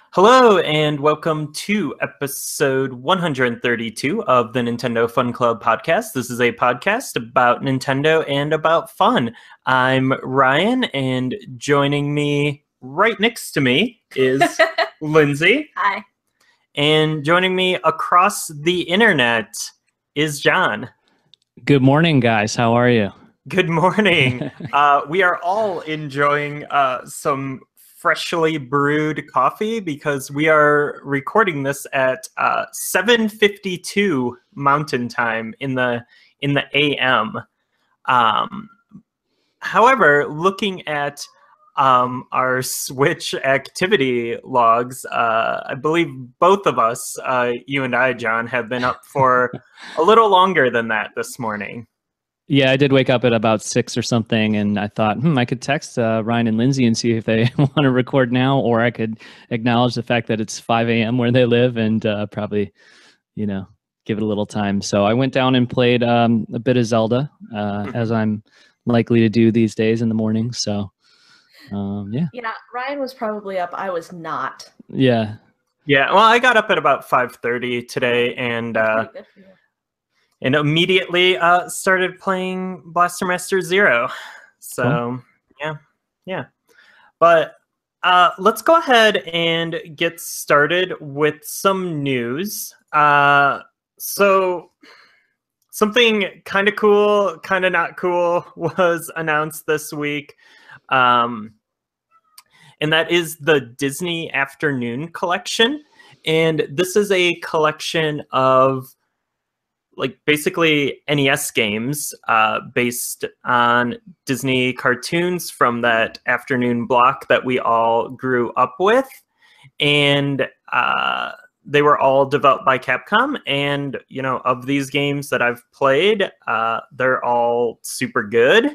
Hello and welcome to episode 132 of the Nintendo Fun Club podcast. This is a podcast about Nintendo and about fun. I'm Ryan, and joining me right next to me is Lindsay. Hi. And joining me across the internet is John. Good morning, guys. How are you? Good morning. We are all enjoying some freshly brewed coffee because we are recording this at 7:52 Mountain Time in the AM. However, looking at our Switch activity logs, I believe both of us, you and I, John, have been up for a little longer than that this morning. Yeah, I did wake up at about 6 or something, and I thought, I could text Ryan and Lindsay and see if they want to record now, or I could acknowledge the fact that it's 5 a.m. where they live and probably, give it a little time. So I went down and played a bit of Zelda, as I'm likely to do these days in the morning. So, yeah. Yeah, Ryan was probably up. I was not. Yeah. Yeah, well, I got up at about 5:30 today, and Good for you. and immediately started playing Blaster Master Zero. So, cool. Yeah. But let's go ahead and get started with some news. So, something kind of cool, kind of not cool was announced this week. And that is the Disney Afternoon Collection. And this is a collection of basically NES games based on Disney cartoons from that afternoon block that we all grew up with. And they were all developed by Capcom. And, of these games that I've played, they're all super good.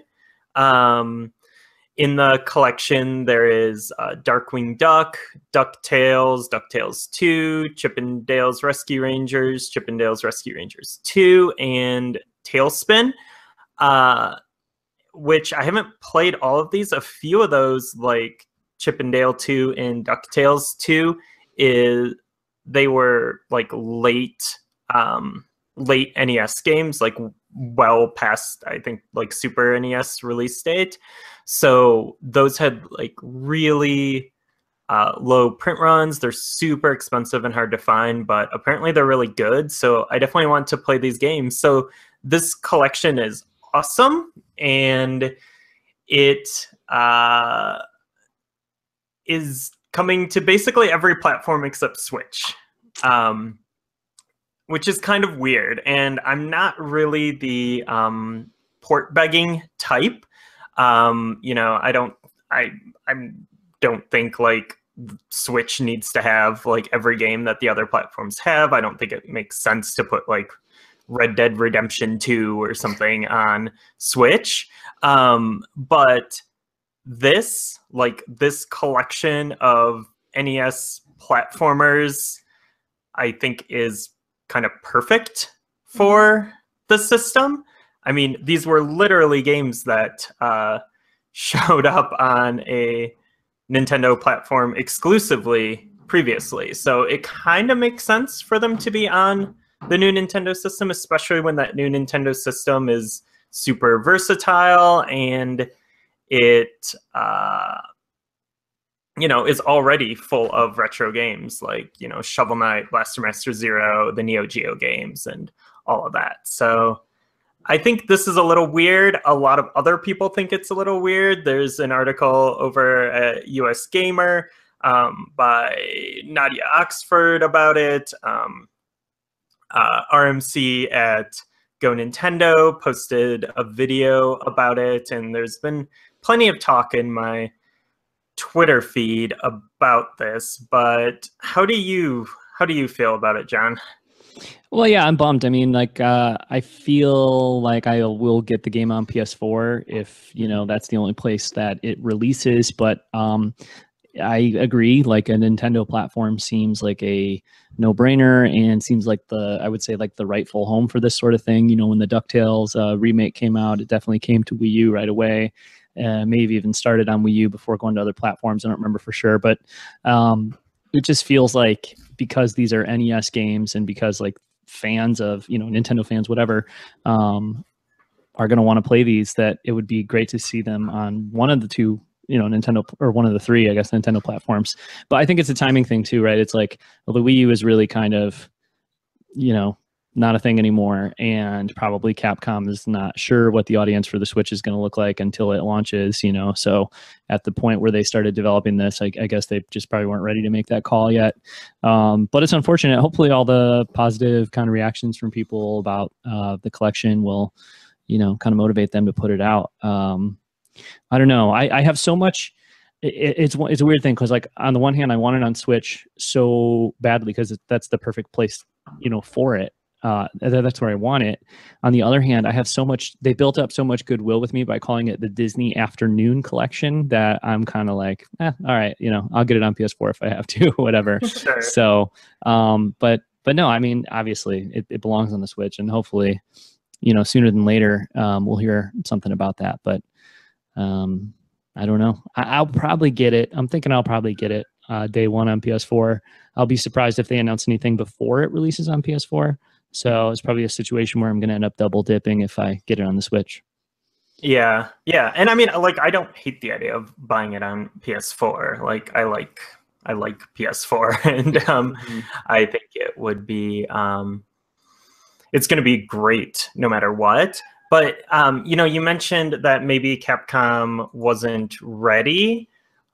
In the collection, there is Darkwing Duck, DuckTales, DuckTales 2, Chip 'n Dale's Rescue Rangers, Chip 'n Dale's Rescue Rangers 2, and Tailspin, which I haven't played all of these. A few of those, like Chip 'n Dale 2 and DuckTales 2, they were like late NES games, like well past, I think, like Super NES release date. So those had like really low print runs. They're super expensive and hard to find, but apparently they're really good. So I definitely want to play these games. So this collection is awesome, and it is coming to basically every platform except Switch, which is kind of weird. And I'm not really the port begging type. I don't think like Switch needs to have like every game that the other platforms have. I don't think it makes sense to put like Red Dead Redemption 2 or something on Switch. But this collection of NES platformers, I think, is kind of perfect for the system. I mean, these were literally games that showed up on a Nintendo platform exclusively previously. So it kind of makes sense for them to be on the new Nintendo system, especially when that new Nintendo system is super versatile and it, is already full of retro games like, Shovel Knight, Blaster Master Zero, the Neo Geo games, and all of that. So I think this is a little weird. A lot of other people think it's a little weird. There's an article over at US Gamer by Nadia Oxford about it. RMC at Go Nintendo posted a video about it, and there's been plenty of talk in my Twitter feed about this. But how do you feel about it, John? Well, yeah, I'm bummed. I mean, I feel like I will get the game on PS4 if, that's the only place that it releases. But I agree, like a Nintendo platform seems like a no-brainer and seems like I would say the rightful home for this sort of thing. When the DuckTales remake came out, it definitely came to Wii U right away. Maybe even started on Wii U before going to other platforms. I don't remember for sure. But it just feels like because these are NES games and because like fans of, Nintendo fans, whatever, are going to want to play these, that it would be great to see them on one of the two, Nintendo, or one of the three, I guess, Nintendo platforms. But I think it's a timing thing too, right? It's like, well, the Wii U is really kind of, not a thing anymore, and probably Capcom is not sure what the audience for the Switch is going to look like until it launches, so at the point where they started developing this, I guess they just probably weren't ready to make that call yet. But it's unfortunate. Hopefully all the positive kind of reactions from people about the collection will kind of motivate them to put it out. I don't know. I have so much. It's a weird thing because, like, on the one hand, I want it on Switch so badly because that's the perfect place, for it. That's where I want it. On the other hand, I have so much. They built up so much goodwill with me by calling it the Disney Afternoon Collection that I'm kind of like, all right, I'll get it on PS4 if I have to, whatever. Sure. So, but no, I mean, obviously, it belongs on the Switch, and hopefully, sooner than later, we'll hear something about that. But I don't know. I'll probably get it. I'm thinking I'll probably get it day one on PS4. I'll be surprised if they announce anything before it releases on PS4. So it's probably a situation where I'm going to end up double dipping if I get it on the Switch. Yeah. And I mean, like, I don't hate the idea of buying it on PS4. Like, I like PS4, and I think it would be it's going to be great no matter what. But you mentioned that maybe Capcom wasn't ready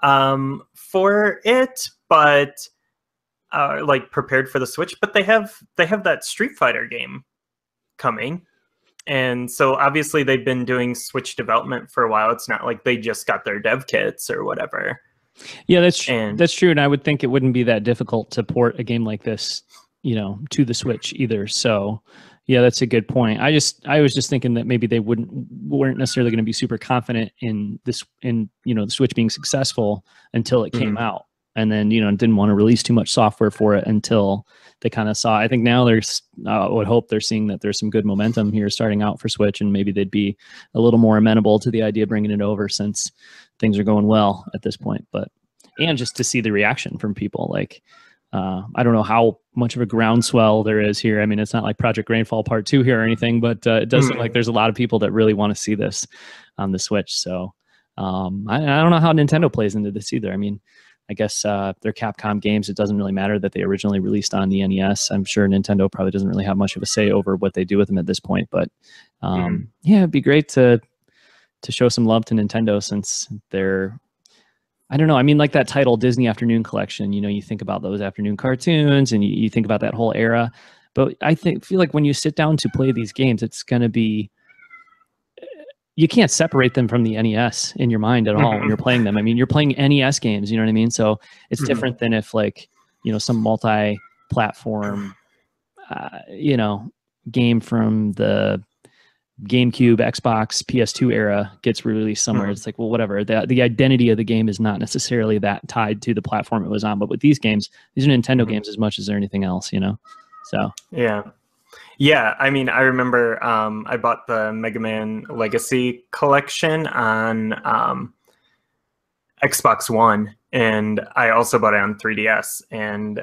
for it, but like prepared for the Switch. But they have that Street Fighter game coming, and so obviously they've been doing Switch development for a while. It's not like they just got their dev kits or whatever. Yeah, that's true. And I would think it wouldn't be that difficult to port a game like this, to the Switch either. So yeah, that's a good point. I was just thinking that maybe they weren't necessarily going to be super confident in this, the Switch being successful until it came out, and then didn't want to release too much software for it until they kind of saw. I think now I would hope they're seeing that there's some good momentum here starting out for Switch, and maybe they'd be a little more amenable to the idea of bringing it over since things are going well at this point. And just to see the reaction from people, like. I don't know how much of a groundswell there is here. I mean, it's not like Project Rainfall Part 2 here or anything, but it does seem like there's a lot of people that really want to see this on the Switch. So I don't know how Nintendo plays into this either. I mean, I guess they're Capcom games. It doesn't really matter that they originally released on the NES. I'm sure Nintendo probably doesn't really have much of a say over what they do with them at this point. But yeah, it'd be great to show some love to Nintendo since they're, I don't know. I mean, like that title, Disney Afternoon Collection, you think about those afternoon cartoons and you think about that whole era. But I feel like when you sit down to play these games, it's going to be, you can't separate them from the NES in your mind at all when you're playing them. I mean, you're playing NES games, you know what I mean? So it's different than if like, some multi-platform, game from the GameCube, Xbox, PS2 era gets released somewhere. It's like, well, whatever. The identity of the game is not necessarily that tied to the platform it was on. But with these games, these are Nintendo games as much as they're anything else, So yeah. I mean, I remember I bought the Mega Man Legacy Collection on Xbox One, and I also bought it on 3DS, and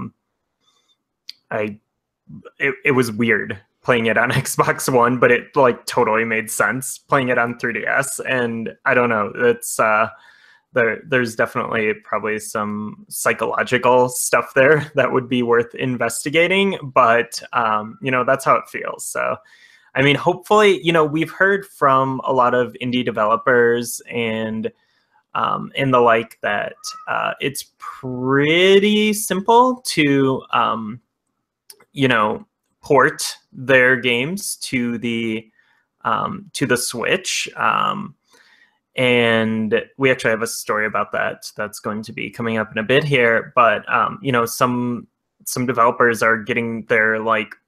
it was weird playing it on Xbox One, but it like totally made sense playing it on 3DS. And I don't know, it's there's definitely probably some psychological stuff there that would be worth investigating, but that's how it feels. So I mean, hopefully, we've heard from a lot of indie developers and the like that it's pretty simple to port their games to the Switch, and we actually have a story about that that's going to be coming up in a bit here. But some developers are getting their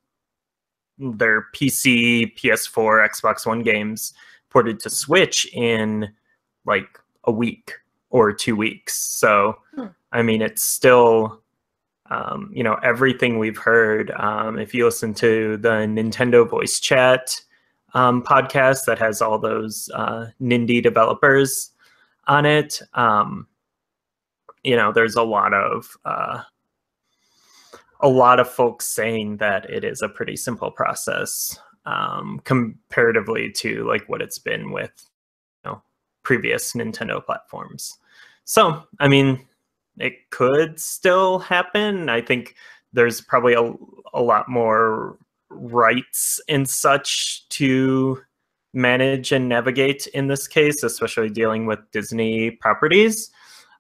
PC, PS4, Xbox One games ported to Switch in like a week or 2 weeks. So I mean, it's still everything we've heard. If you listen to the Nintendo Voice Chat podcast that has all those Nindy developers on it, you know, there's a lot of folks saying that it is a pretty simple process comparatively to like what it's been with, you know, previous Nintendo platforms. So, I mean, it could still happen. I think there's probably a lot more rights and such to manage and navigate in this case, especially dealing with Disney properties.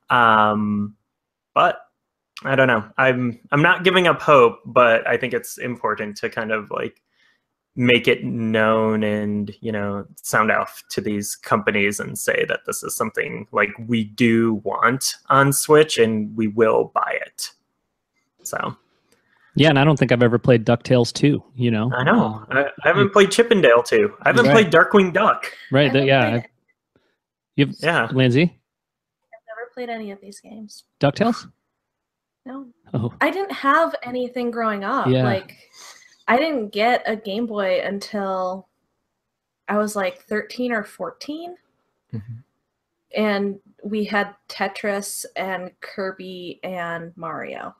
But I don't know. I'm not giving up hope, but I think it's important to kind of like make it known and, you know, sound off to these companies and say that this is something like we do want on Switch and we will buy it. So yeah, and I don't think I've ever played DuckTales 2, you know. I know. I haven't played Chippendale 2. I haven't played Darkwing Duck. Right. You've Lindsay? I've never played any of these games. DuckTales? No. Oh. I didn't have anything growing up. Yeah. Like, I didn't get a Game Boy until I was like 13 or 14. Mm-hmm. And we had Tetris and Kirby and Mario.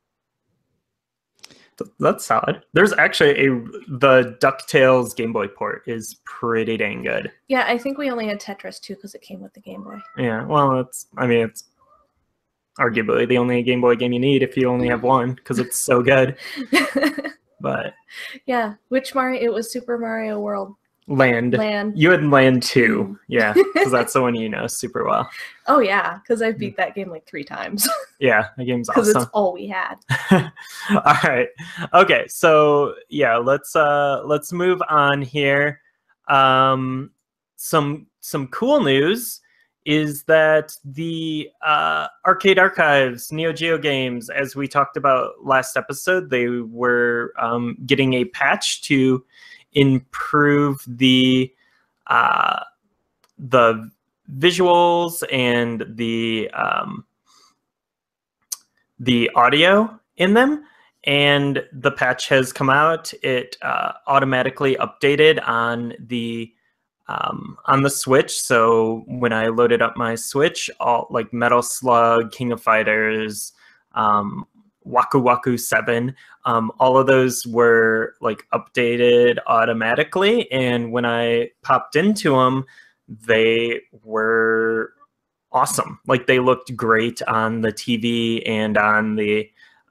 That's solid. There's actually the DuckTales Game Boy port is pretty dang good. Yeah, I think we only had Tetris too because it came with the Game Boy. Yeah, well, it's arguably the only Game Boy game you need if you only have one because it's so good. But yeah, which Mario? It was Super Mario World. Land. You had Land 2. Yeah, because that's the one you know super well. Oh yeah, because I've beat that game like 3 times. Yeah, the game's awesome. Because it's all we had. All right. Okay, so yeah, let's move on here. Some cool news is that the Arcade Archives Neo Geo games, as we talked about last episode, they were getting a patch to improve the visuals and the audio in them. And the patch has come out. It automatically updated on the Switch. So when I loaded up my Switch, all like Metal Slug, King of Fighters, Waku Waku 7, all of those were like updated automatically. And when I popped into them, they were awesome. Like they looked great on the TV and on the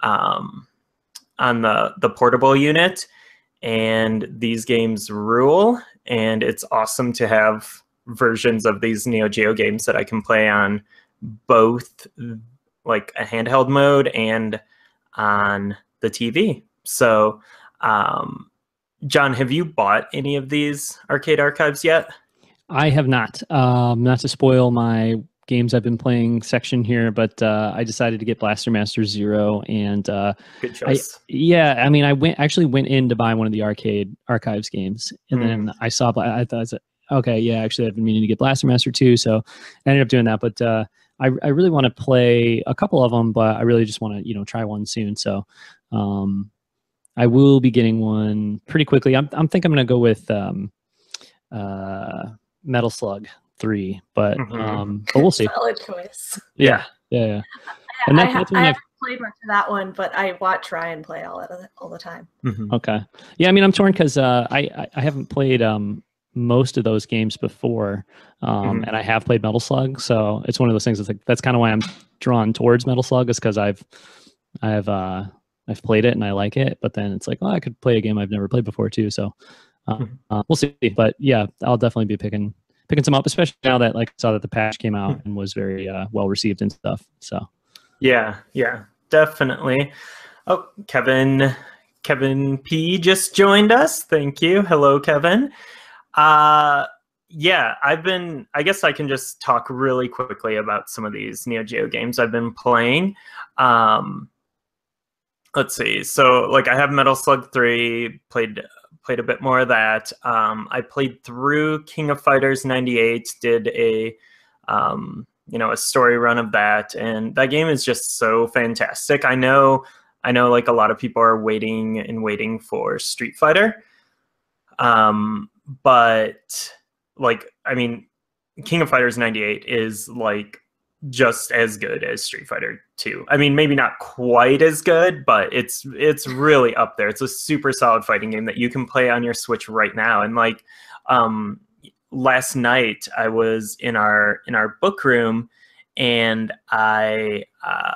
portable unit. And these games rule. And it's awesome to have versions of these Neo Geo games that I can play on both like a handheld mode and on the TV. So, John, have you bought any of these Arcade Archives yet? I have not. Not to spoil my games I've been playing section here, but I decided to get Blaster Master Zero, and good choice. I mean, I actually went in to buy one of the Arcade Archives games, and then I saw. I thought, okay, yeah, actually, I've been meaning to get Blaster Master 2, so I ended up doing that. But I really want to play a couple of them, but I really just want to try one soon. So I will be getting one pretty quickly. I'm thinking I'm going to go with Metal Slug 3, but we'll see. Solid choice. Yeah. And I haven't played much of that one, but I watch Ryan play all the time. Okay. Yeah, I mean, I'm torn because I haven't played most of those games before, and I have played Metal Slug, so it's one of those things that's kind of why I'm drawn towards Metal Slug, is because I've played it and I like it, but then it's like, oh, I could play a game I've never played before too. So we'll see. But yeah, I'll definitely be picking some up, especially now that I saw that the patch came out and was very well received and stuff. So yeah, definitely. Oh, Kevin P just joined us. Thank you. Hello, Kevin. Yeah, I guess I can just talk really quickly about some of these Neo Geo games I've been playing. Let's see. So like I have Metal Slug 3, played a bit more of that. I played through King of Fighters 98, did a story run of that, and that game is just so fantastic. I know like a lot of people are waiting for Street Fighter. But like, I mean, King of Fighters 98 is like just as good as Street Fighter 2. I mean, maybe not quite as good, but it's really up there. It's a super solid fighting game that you can play on your Switch right now. And like last night I was in our book room, and I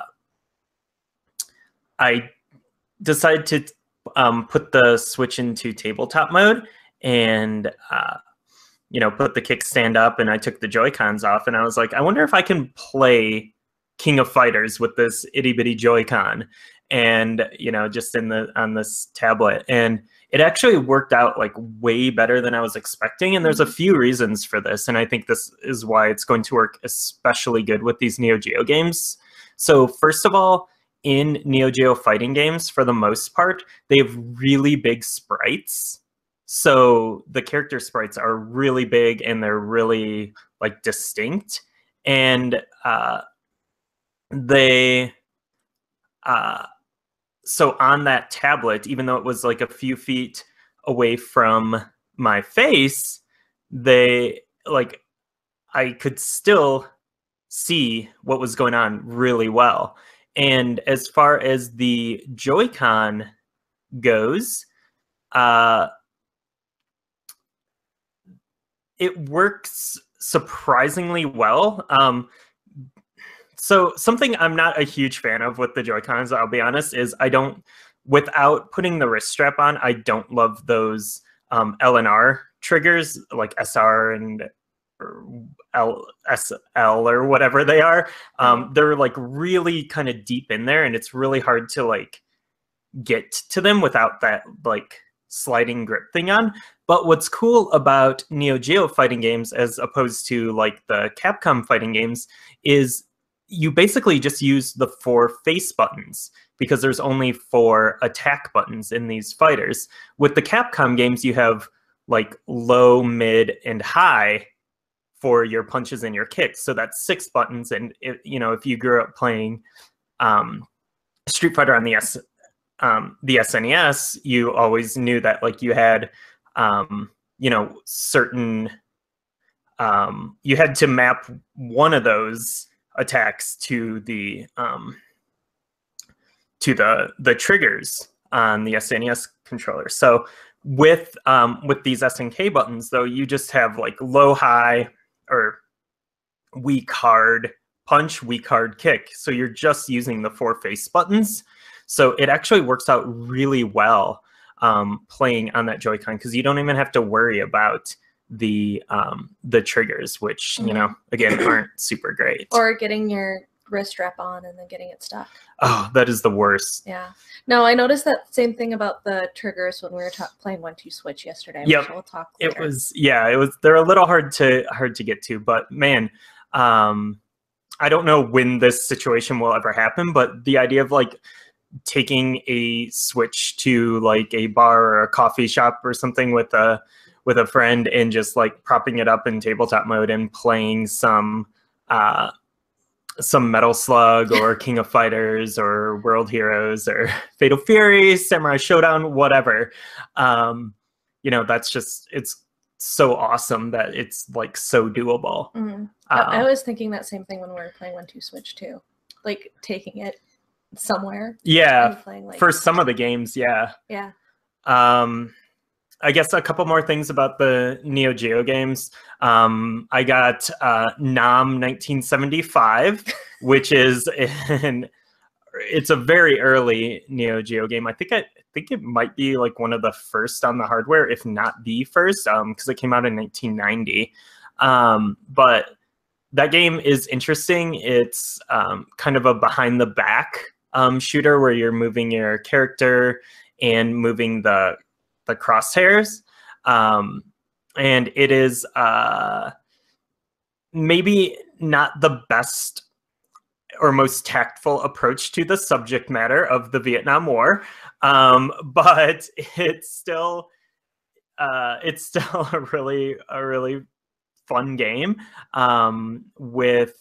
decided to put the Switch into tabletop mode, and put the kickstand up, and I took the Joy-Cons off, and I was like, I wonder if I can play King of Fighters with this itty bitty Joy-Con, and just on this tablet, and it actually worked out like way better than I was expecting. And there's a few reasons for this, and I think this is why it's going to work especially good with these Neo Geo games. So first of all, in Neo Geo fighting games, for the most part, they have really big sprites. So the character sprites are really big, and they're really like distinct. And so on that tablet, even though it was like a few feet away from my face, I could still see what was going on really well. And as far as the Joy-Con goes, it works surprisingly well. So something I'm not a huge fan of with the Joy-Cons, I'll be honest, is without putting the wrist strap on, I don't love those L and R triggers, like SR and SL or whatever they are. They're like really kind of deep in there, and it's really hard to like get to them without that like sliding grip thing on. But what's cool about Neo Geo fighting games, as opposed to like the Capcom fighting games, is you basically just use the 4 face buttons, because there's only 4 attack buttons in these fighters. With the Capcom games, you have like low, mid, and high for your punches and your kicks. So that's 6 buttons. And if you grew up playing Street Fighter on the SNES, you always knew that like you had certain you had to map one of those attacks to the triggers on the SNES controller. So with these SNK buttons, though, you just have like low, high, or weak, hard punch, weak, hard kick. So you're just using the 4 face buttons. So it actually works out really well playing on that Joy-Con, because you don't even have to worry about the triggers, which again aren't super great. Or getting your wrist strap on and then getting it stuck. Oh, that is the worst. Yeah. No, I noticed that same thing about the triggers when we were playing 1-2 Switch yesterday. Yep. Which we'll talk later. It was they're a little hard to get to, but man, I don't know when this situation will ever happen, but the idea of like taking a Switch to like a bar or a coffee shop or something with a friend, and just like propping it up in tabletop mode and playing some Metal Slug or King of Fighters or World Heroes or Fatal Fury, Samurai Showdown, whatever. That's just, it's so awesome that it's like so doable. Mm-hmm. I was thinking that same thing when we were playing 1-2 Switch too, like taking it somewhere. Yeah, playing, like, for some of the games, yeah. Yeah. I guess a couple more things about the Neo Geo games. I got Nam 1975, which is it's a very early Neo Geo game. I think it might be like one of the first on the hardware, if not the first, because it came out in 1990. But that game is interesting. It's kind of a behind the back shooter, where you're moving your character and moving the crosshairs, and it is maybe not the best or most tactful approach to the subject matter of the Vietnam War, but it's still a really fun game with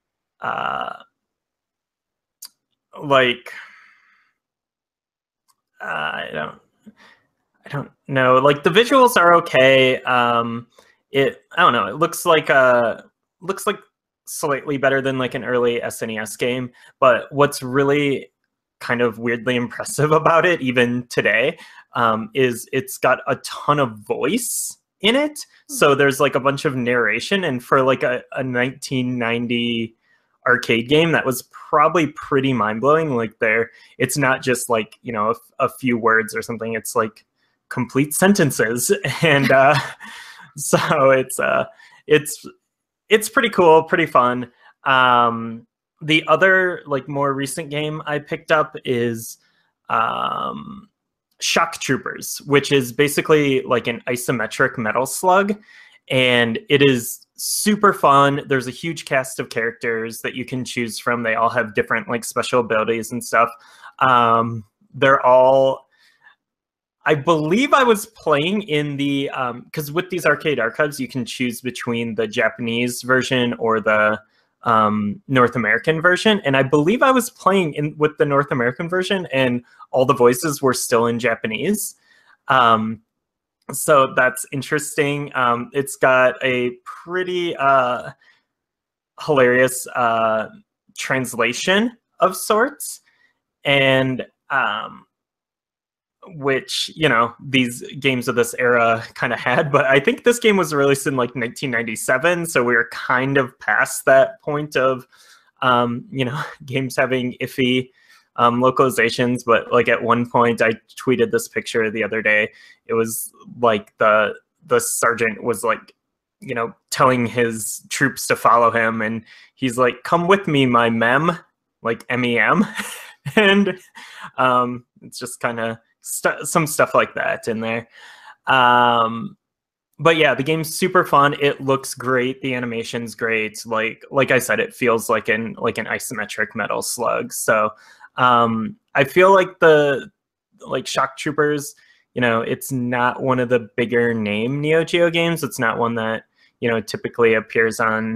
I don't know. Like the visuals are okay. I don't know. It looks like slightly better than like an early SNES game. But what's really kind of weirdly impressive about it, even today, is it's got a ton of voice in it. So there's like a bunch of narration, and for like a 1990 arcade game, that was probably pretty mind-blowing. Like it's not just like, you know, a few words or something, it's like complete sentences. And so it's pretty cool, pretty fun. The other like more recent game I picked up is Shock Troopers, which is basically like an isometric Metal Slug, and it is super fun. There's a huge cast of characters that you can choose from. They all have different like special abilities and stuff. They're all, I believe I was playing in the, because with these arcade archives, you can choose between the Japanese version or the North American version. And I believe I was playing with the North American version, and all the voices were still in Japanese. So that's interesting. It's got a pretty hilarious translation of sorts. And which, you know, these games of this era kind of had, but I think this game was released in like 1997, so we were kind of past that point of you know, games having iffy localizations. But like at one point, I tweeted this picture the other day. It was like the sergeant was like, you know, telling his troops to follow him, and he's like, "Come with me, my mem," like MEM. And it's just kind of some stuff like that in there. But yeah, the game's super fun. It looks great. The animation's great. Like I said, it feels like an isometric Metal Slug. So I feel like the Shock Troopers, you know, it's not one of the bigger name Neo Geo games. It's not one that, you know, typically appears on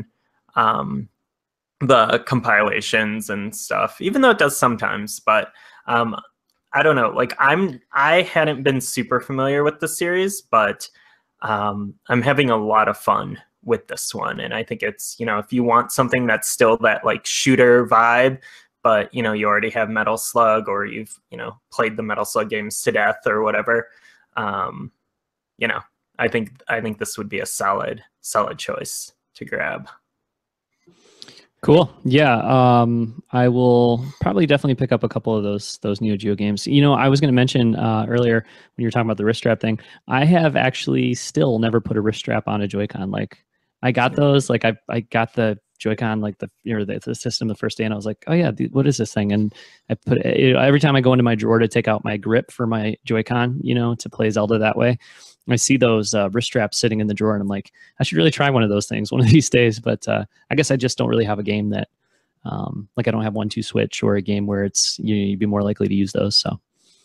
the compilations and stuff, even though it does sometimes. But I don't know, like I hadn't been super familiar with the series, but I'm having a lot of fun with this one. And I think it's, you know, if you want something that's still that like shooter vibe, but, you know, you already have Metal Slug, or you've, you know, played the Metal Slug games to death or whatever, you know, I think this would be a solid choice to grab. Cool. Yeah. I will probably definitely pick up a couple of those Neo Geo games. You know, I was going to mention earlier when you were talking about the wrist strap thing, I have actually still never put a wrist strap on a Joy-Con. Like I got those, like I got the Joy-Con, like the system the first day, and I was like, oh yeah, what is this thing? And I put it, you know, every time I go into my drawer to take out my grip for my Joy-Con, you know, to play Zelda that way, I see those wrist straps sitting in the drawer, and I'm like, I should really try one of those things one of these days. But I guess I just don't really have a game that, like I don't have 1-2 switch or a game where it's, you'd be more likely to use those. So.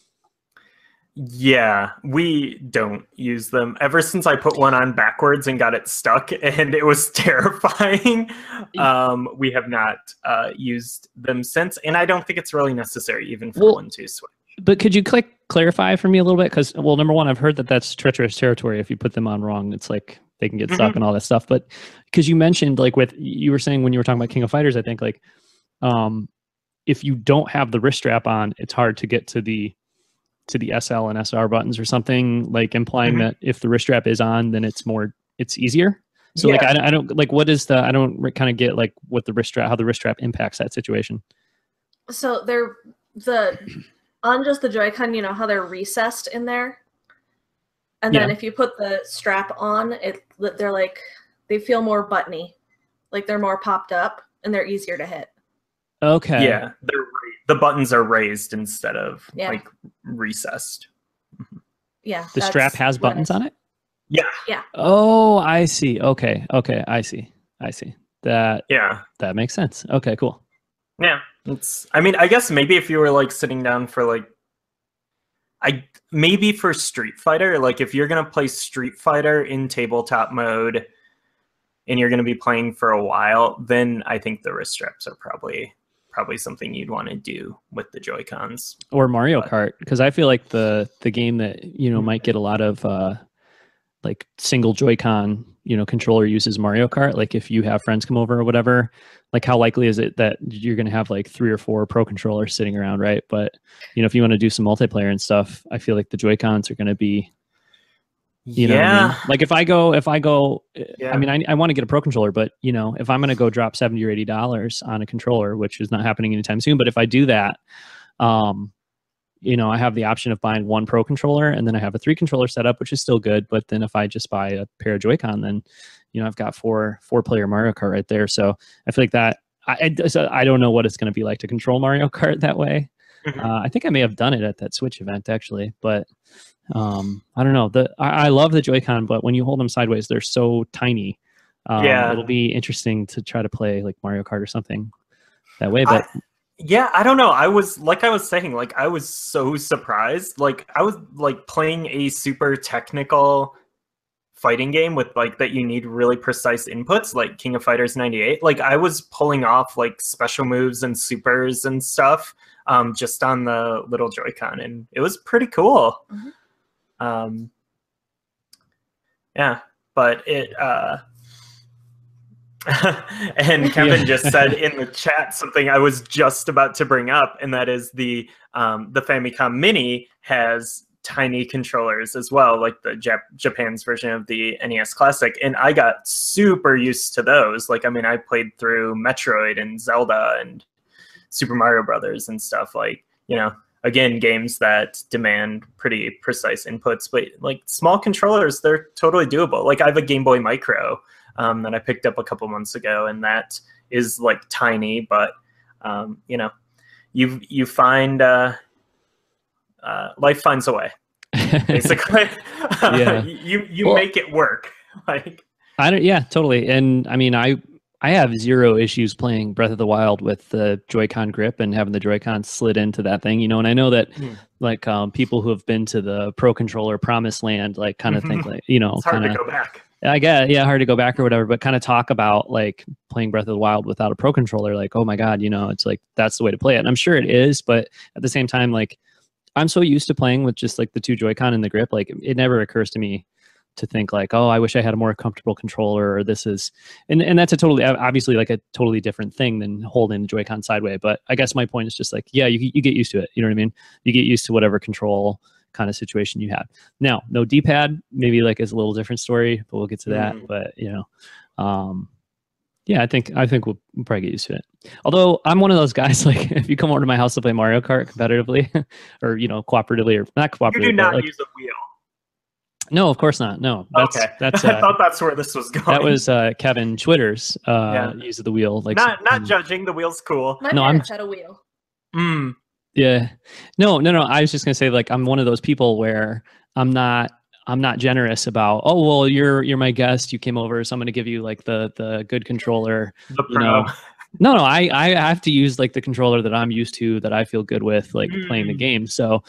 Yeah, we don't use them. Ever since I put one on backwards and got it stuck, and it was terrifying, we have not used them since. And I don't think it's really necessary even for 1-2 switch. But could you clarify for me a little bit? Because, well, number one, I've heard that that's treacherous territory. If you put them on wrong, it's like they can get stuck and all that stuff. But because you mentioned, like, you were saying when you were talking about King of Fighters, I think, like, if you don't have the wrist strap on, it's hard to get to the SL and SR buttons or something, like implying that if the wrist strap is on, then it's easier. So like, I don't like, what is I don't kind of get like what how the wrist strap impacts that situation. So they're on just the Joy-Con, you know how they're recessed in there? And then if you put the strap on, they're like, they feel more buttony. Like they're more popped up and they're easier to hit. Okay. Yeah, the buttons are raised instead of like recessed. Yeah. The strap has buttons on it? Yeah. Yeah. Oh, I see. Okay. I see. That makes sense. Okay, cool. Yeah. I mean, I guess maybe if you were like sitting down for like, maybe for Street Fighter, like if you're going to play Street Fighter in tabletop mode and you're going to be playing for a while, then I think the wrist straps are probably something you'd want to do with the Joy-Cons. Or Mario Kart, because I feel like the game that, you know, might get a lot of like single Joy-Con controller uses Mario Kart? Like if you have friends come over or whatever, like how likely is it that you're going to have like 3 or 4 pro controllers sitting around, right? But if you want to do some multiplayer and stuff, I feel like the Joy-Cons are going to be, you know what I mean? Like if I go, I mean, I want to get a pro controller, but if I'm going to go drop $70 or $80 on a controller, which is not happening anytime soon, but if I do that, I have the option of buying 1 pro controller, and then I have a 3 controller setup, which is still good. But then if I just buy a pair of Joy-Con, then, I've got 4 player Mario Kart right there. So I feel like that, I don't know what it's going to be like to control Mario Kart that way. I think I may have done it at that Switch event actually, but I don't know. I love the Joy-Con, but when you hold them sideways, they're so tiny. It'll be interesting to try to play like Mario Kart or something that way. But I don't know. I was saying, like, I was so surprised. Like, I was like playing a super technical fighting game with like that you need really precise inputs, like King of Fighters 98. Like, I was pulling off like special moves and supers and stuff just on the little Joy-Con, and it was pretty cool. Yeah, but it and Kevin just said in the chat something I was just about to bring up, and that is the Famicom Mini has tiny controllers as well, like the Japan's version of the NES Classic, and I got super used to those. Like, I mean, I played through Metroid and Zelda and Super Mario Brothers and stuff, like, again, games that demand pretty precise inputs, but like small controllers, they're totally doable. Like, I have a Game Boy Micro that I picked up a couple months ago, and that is like tiny, but you find life finds a way, basically. You make it work. Like, totally. And I mean, I have 0 issues playing Breath of the Wild with the Joy-Con grip and having the Joy-Con slid into that thing, and I know that like people who have been to the Pro Controller Promised Land, like kind of think like, it's hard to go back. I guess, hard to go back or whatever, but kind of talk about like playing Breath of the Wild without a pro controller, like, oh my God, it's like, that's the way to play it. And I'm sure it is, but at the same time, like, I'm so used to playing with just like the 2 Joy-Con and the grip, like it never occurs to me to think like, oh, I wish I had a more comfortable controller, or this is, and that's obviously like a totally different thing than holding the Joy-Con sideways. But I guess my point is just like, you get used to it. You know what I mean? You get used to whatever control kind of situation you have. Now, no D-pad, maybe like is a little different story, but we'll get to that. But I think we'll probably get used to it. Although I'm one of those guys, like if you come over to my house to play Mario Kart competitively, or cooperatively, or not cooperatively, you do not like, use a wheel. No, of course not. No, that's I thought that's where this was going. That was Kevin Schwitter's use of the wheel. Like, not judging. The wheel's cool. My parents had a wheel. Yeah. No. I was just gonna say, like, I'm one of those people where I'm not generous about, oh well, you're my guest, you came over, so I'm gonna give you like the good controller. No, I have to use like the controller that I'm used to, that I feel good with, like playing the game. So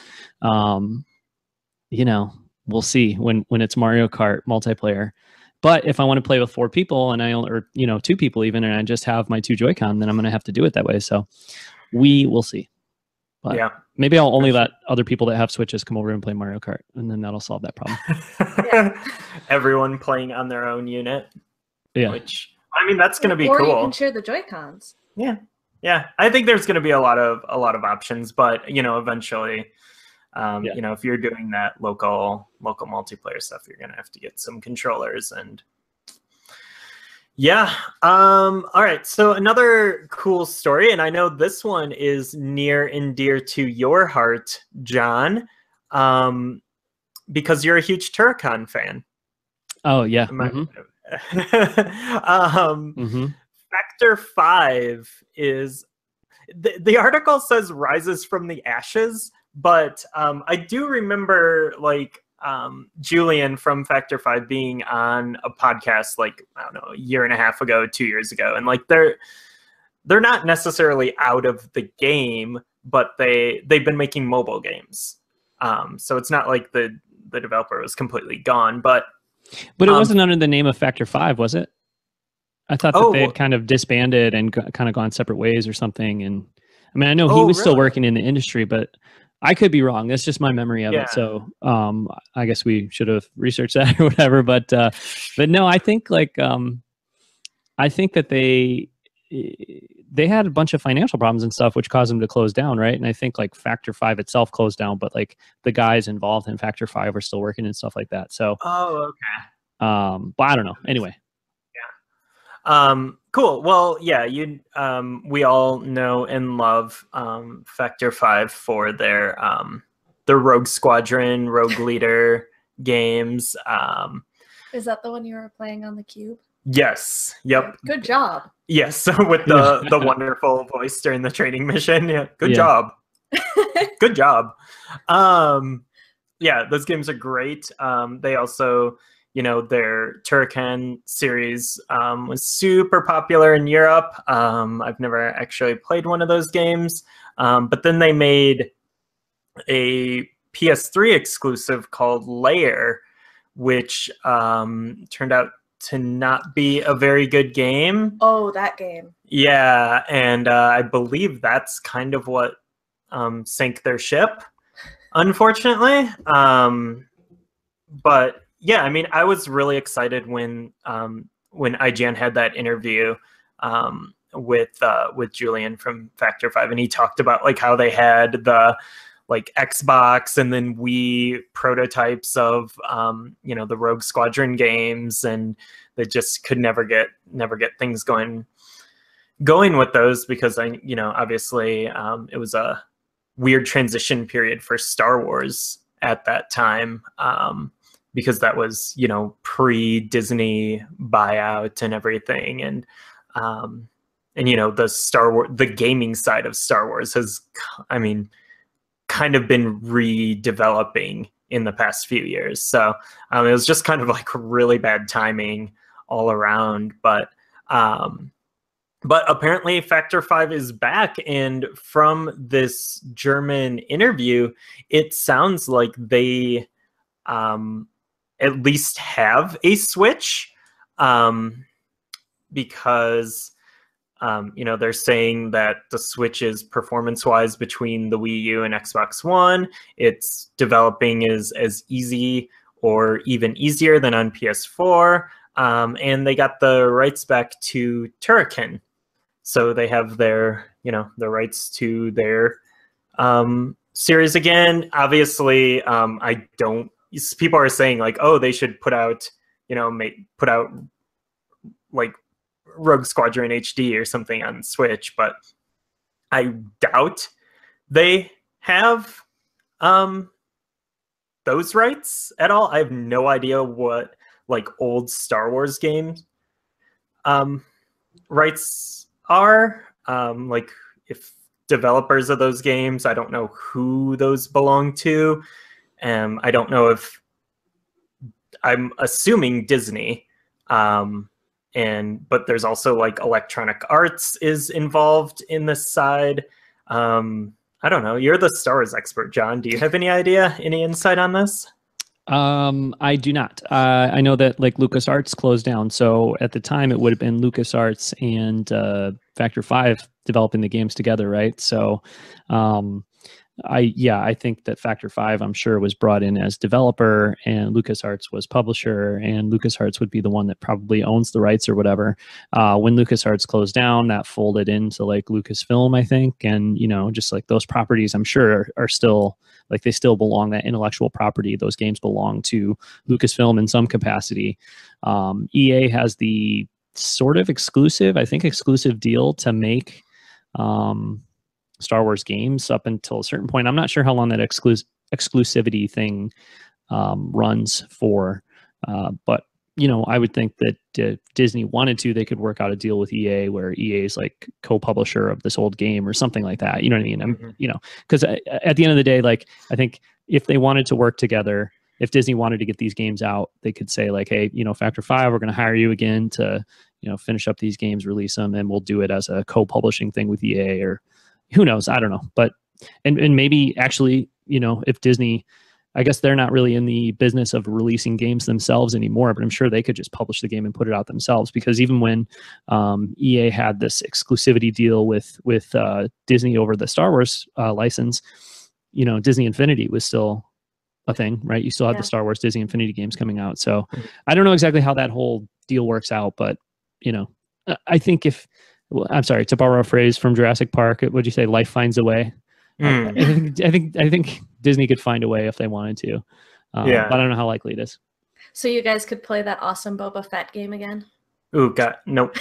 we'll see when it's Mario Kart multiplayer. But if I want to play with 4 people and or 2 people even, and I just have my 2 Joy-Con, then I'm gonna have to do it that way. So we will see. But maybe I'll only let other people that have Switches come over and play Mario Kart, and then that'll solve that problem. Everyone playing on their own unit. Yeah. Which, I mean, that's going to be cool. Or you can share the Joy-Cons. Yeah. I think there's going to be a lot of options, but eventually, if you're doing that local multiplayer stuff, you're going to have to get some controllers and. Yeah. All right. So another cool story, and I know this one is near and dear to your heart, John, because you're a huge Turrican fan. Oh yeah. Factor 5 is the article says rises from the ashes, but I do remember like. Julian from Factor 5 being on a podcast like, I don't know, a year and a half ago, 2 years ago. And like, they're not necessarily out of the game, but they've been making mobile games. So it's not like the developer was completely gone, but it wasn't under the name of Factor 5, was it? I thought that they had kind of disbanded and kind of gone separate ways or something. And I mean, I know he was still working in the industry, but I could be wrong. That's just my memory of Yeah. it. So I guess we should have researched that or whatever. But no, I think like I think that they had a bunch of financial problems and stuff, which caused them to close down, right? And I think like Factor 5 itself closed down, but like the guys involved in Factor 5 are still working and stuff like that. So okay. But I don't know. Anyway. Cool. Well, yeah, we all know and love Factor 5 for their Rogue Squadron, Rogue Leader games. Is that the one you were playing on the Cube? Yes. Yep. Good job. Yes, with the wonderful voice during the training mission. Yeah. Good job. Good job. Yeah, those games are great. They also, their Turrican series was super popular in Europe. I've never actually played one of those games. But then they made a PS3 exclusive called Lair, which turned out to not be a very good game. Oh, that game. Yeah, and I believe that's kind of what sank their ship, unfortunately. But yeah, I mean, I was really excited when IGN had that interview with Julian from Factor 5, and he talked about like how they had the like Xbox and then Wii prototypes of the Rogue Squadron games, and they just could never get things going with those because obviously it was a weird transition period for Star Wars at that time, because that was pre-Disney buyout and everything, and the gaming side of Star Wars has kind of been redeveloping in the past few years. So it was just kind of like really bad timing all around. But apparently Factor 5 is back. And from this German interview, it sounds like they at least have a Switch, because they're saying that the Switch is performance-wise between the Wii U and Xbox One. It's developing is as easy or even easier than on PS4. And they got the rights back to Turrican. So they have their the rights to their series again. Obviously, people are saying like, oh, they should put out like Rogue Squadron HD or something on Switch, but I doubt they have those rights at all. I have no idea what like old Star Wars games rights are. Like if developers of those games, I don't know who those belong to. I don't know if I'm assuming Disney. But there's also like Electronic Arts is involved in this side. I don't know. You're the Star Wars expert, John. Do you have any idea, any insight on this? I do not. I know that like LucasArts closed down. So at the time it would have been LucasArts and Factor 5 developing the games together, right? So I think that Factor 5, I'm sure, was brought in as developer and LucasArts was publisher, and LucasArts would be the one that probably owns the rights or whatever. When LucasArts closed down, that folded into like Lucasfilm, I think, and just like those properties, I'm sure are still like they still belong. That intellectual property, those games belong to Lucasfilm in some capacity. EA has the sort of exclusive deal to make Star Wars games up until a certain point. I'm not sure how long that exclusivity thing runs for, but I would think that if Disney wanted to, they could work out a deal with EA where EA is like co-publisher of this old game or something like that. You know what I mean? Because at the end of the day, like I think if they wanted to work together, if Disney wanted to get these games out, they could say like, hey, Factor 5, we're going to hire you again to finish up these games, release them, and we'll do it as a co-publishing thing with EA, or who knows? I don't know. But and maybe actually, if Disney, I guess they're not really in the business of releasing games themselves anymore, but I'm sure they could just publish the game and put it out themselves, because even when EA had this exclusivity deal with Disney over the Star Wars license, you know, Disney Infinity was still a thing, right? You still had Yeah. the Star Wars Disney Infinity games coming out. So I don't know exactly how that whole deal works out, but you know, I think if, well, I'm sorry, to borrow a phrase from Jurassic Park, would you say life finds a way? I think Disney could find a way if they wanted to. Yeah. But I don't know how likely it is. So you guys could play that awesome Boba Fett game again? Ooh, God, nope.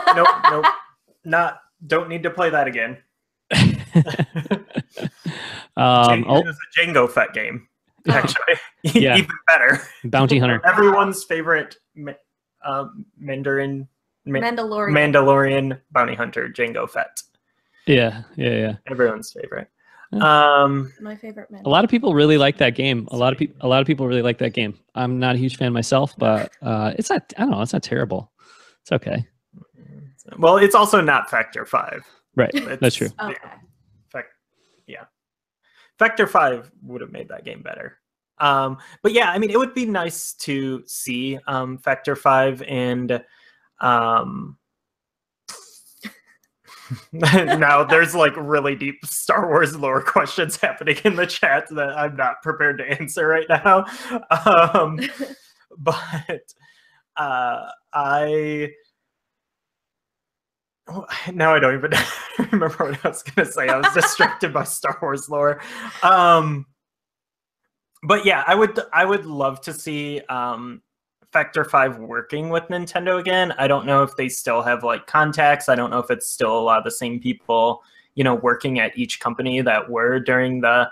Don't need to play that again. It was a Jango Fett game, actually. Yeah. Even better. Bounty Hunter. Everyone's favorite Mandalorian bounty hunter, Jango Fett. Yeah. Everyone's favorite. My favorite man. A lot of people really like that game. A lot of people really like that game. I'm not a huge fan myself, but it's not. I don't know. It's not terrible. It's okay. Well, it's also not Factor 5. Right. That's true. Okay. Factor 5 would have made that game better. But yeah, I mean, it would be nice to see Factor 5 and now there's like really deep Star Wars lore questions happening in the chat that I'm not prepared to answer right now. But now I don't even remember what I was going to say. I was distracted by Star Wars lore. But yeah, I would love to see Factor 5 working with Nintendo again. I don't know if they still have like contacts. I don't know if it's still a lot of the same people, you know, working at each company that were during the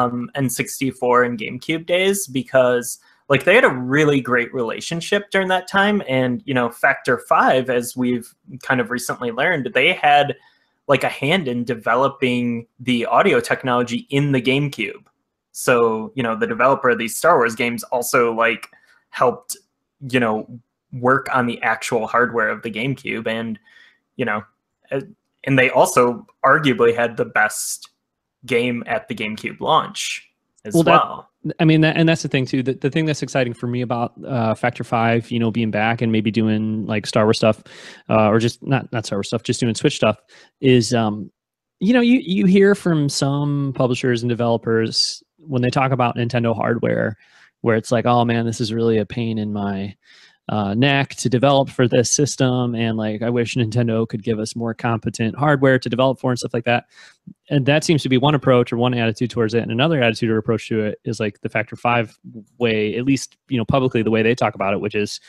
N64 and GameCube days, because like they had a really great relationship during that time. And, you know, Factor 5, as we've kind of recently learned, they had like a hand in developing the audio technology in the GameCube. So, you know, the developer of these Star Wars games also like helped, you know, work on the actual hardware of the GameCube. And, you know, and they also arguably had the best game at the GameCube launch as well. I mean, and that's the thing too. The thing that's exciting for me about Factor 5, you know, being back and maybe doing like Star Wars stuff, or just not Star Wars stuff, just doing Switch stuff, is you know, you hear from some publishers and developers when they talk about Nintendo hardware, where it's like, oh man, this is really a pain in my neck to develop for this system, and like I wish Nintendo could give us more competent hardware to develop for and stuff like that. And that seems to be one approach or one attitude towards it, and another attitude or approach to it is like the Factor 5 way, at least, you know, publicly the way they talk about it, which is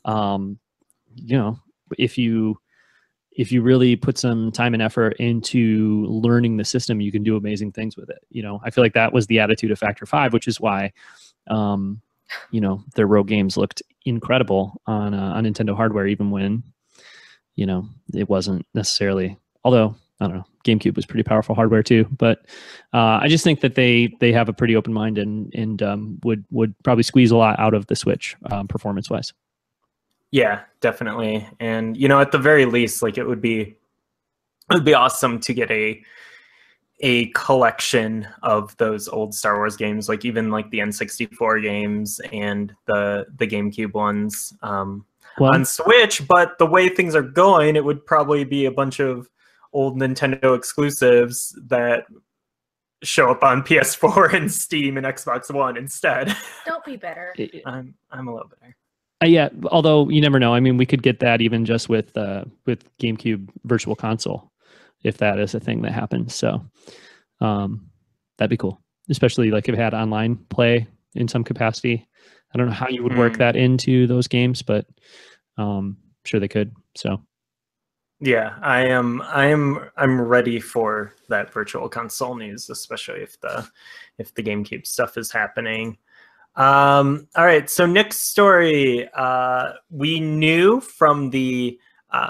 you know, if you really put some time and effort into learning the system, you can do amazing things with it. You know, I feel like that was the attitude of Factor 5, which is why you know, their Rogue games looked incredible on Nintendo hardware, even when, you know, it wasn't necessarily, although I don't know, GameCube was pretty powerful hardware too. But I just think that they have a pretty open mind and would probably squeeze a lot out of the Switch performance wise. Yeah, definitely. And, you know, at the very least, like it would be awesome to get a collection of those old Star Wars games, like even like the N64 games and the GameCube ones on Switch. But the way things are going, it would probably be a bunch of old Nintendo exclusives that show up on PS4 and Steam and Xbox One instead. Don't be bitter. I'm a little bitter. Yeah, although you never know. I mean, we could get that even just with GameCube Virtual Console, if that is a thing that happens. So that'd be cool, especially like if it had online play in some capacity. I don't know how you would work that into those games, but sure they could. So yeah, I'm ready for that Virtual Console news, especially if the GameCube stuff is happening. All right, so next story. We knew from the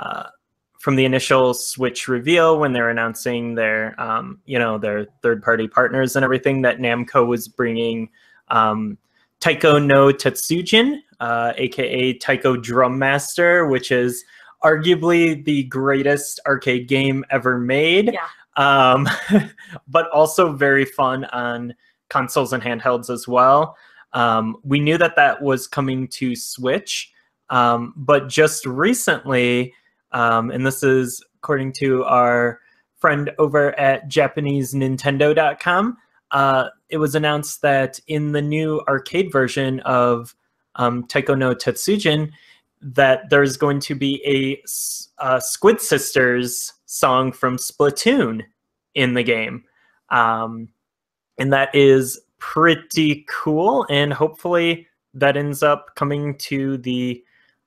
initial Switch reveal when they're announcing their you know, their third-party partners and everything, that Namco was bringing Taiko no Tetsujin, aka Taiko Drum Master, which is arguably the greatest arcade game ever made. Yeah. But also very fun on consoles and handhelds as well. We knew that was coming to Switch, but just recently, and this is according to our friend over at JapaneseNintendo.com, it was announced that in the new arcade version of Taiko no Tetsujin, that there's going to be a Squid Sisters song from Splatoon in the game. And that is pretty cool, and hopefully that ends up coming to the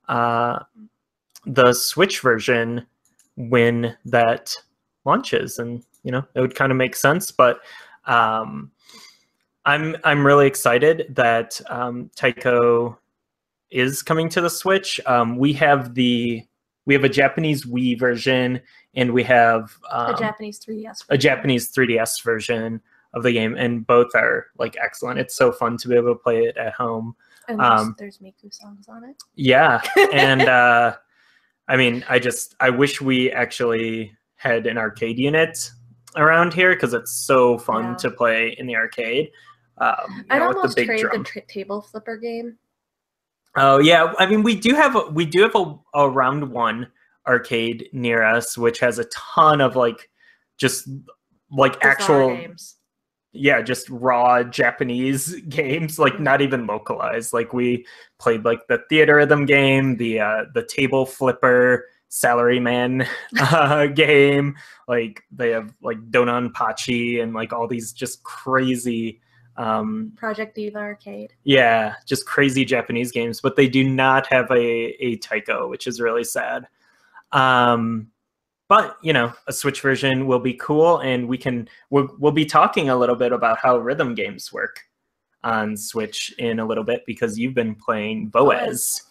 Switch version when that launches, and it would kind of make sense. But I'm really excited that Taiko is coming to the Switch. We have a Japanese Wii version, and we have a Japanese 3DS version of the game, and both are like excellent. It's so fun to be able to play it at home. And there's Miku songs on it. Yeah, and I mean, I wish we actually had an arcade unit around here, because it's so fun to play in the arcade. I'd almost trade the table flipper game. Oh yeah, I mean we do have a round one arcade near us, which has a ton of just actual games. Yeah, just raw Japanese games, not even localized. We played the theater rhythm game, the table flipper salaryman game. They have Donan Pachi and all these just crazy Project Diva Arcade. Yeah, just crazy Japanese games, but they do not have a Taiko, which is really sad. But a Switch version will be cool, and we'll be talking a little bit about how rhythm games work on Switch in a little bit, because you've been playing Voez.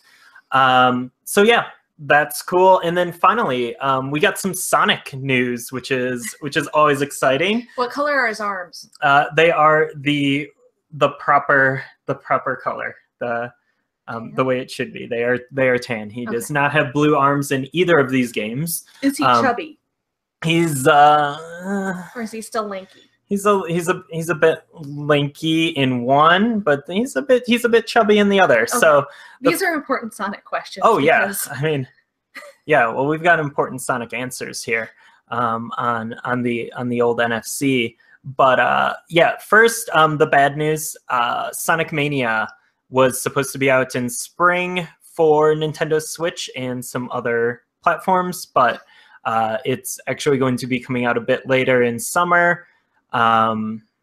So yeah, that's cool. And then finally, we got some Sonic news, which is always exciting. What color are his arms? They are the proper color, the way it should be. They are tan. He does not have blue arms in either of these games. Is he chubby? He's or is he still lanky? He's a bit lanky in one, but he's a bit chubby in the other. Okay. So these are important Sonic questions. Oh yes, I mean, yeah. Well, we've got important Sonic answers here on the old NFC. But yeah, first the bad news: Sonic Mania was supposed to be out in spring for Nintendo Switch and some other platforms, but it's actually going to be coming out a bit later in summer. I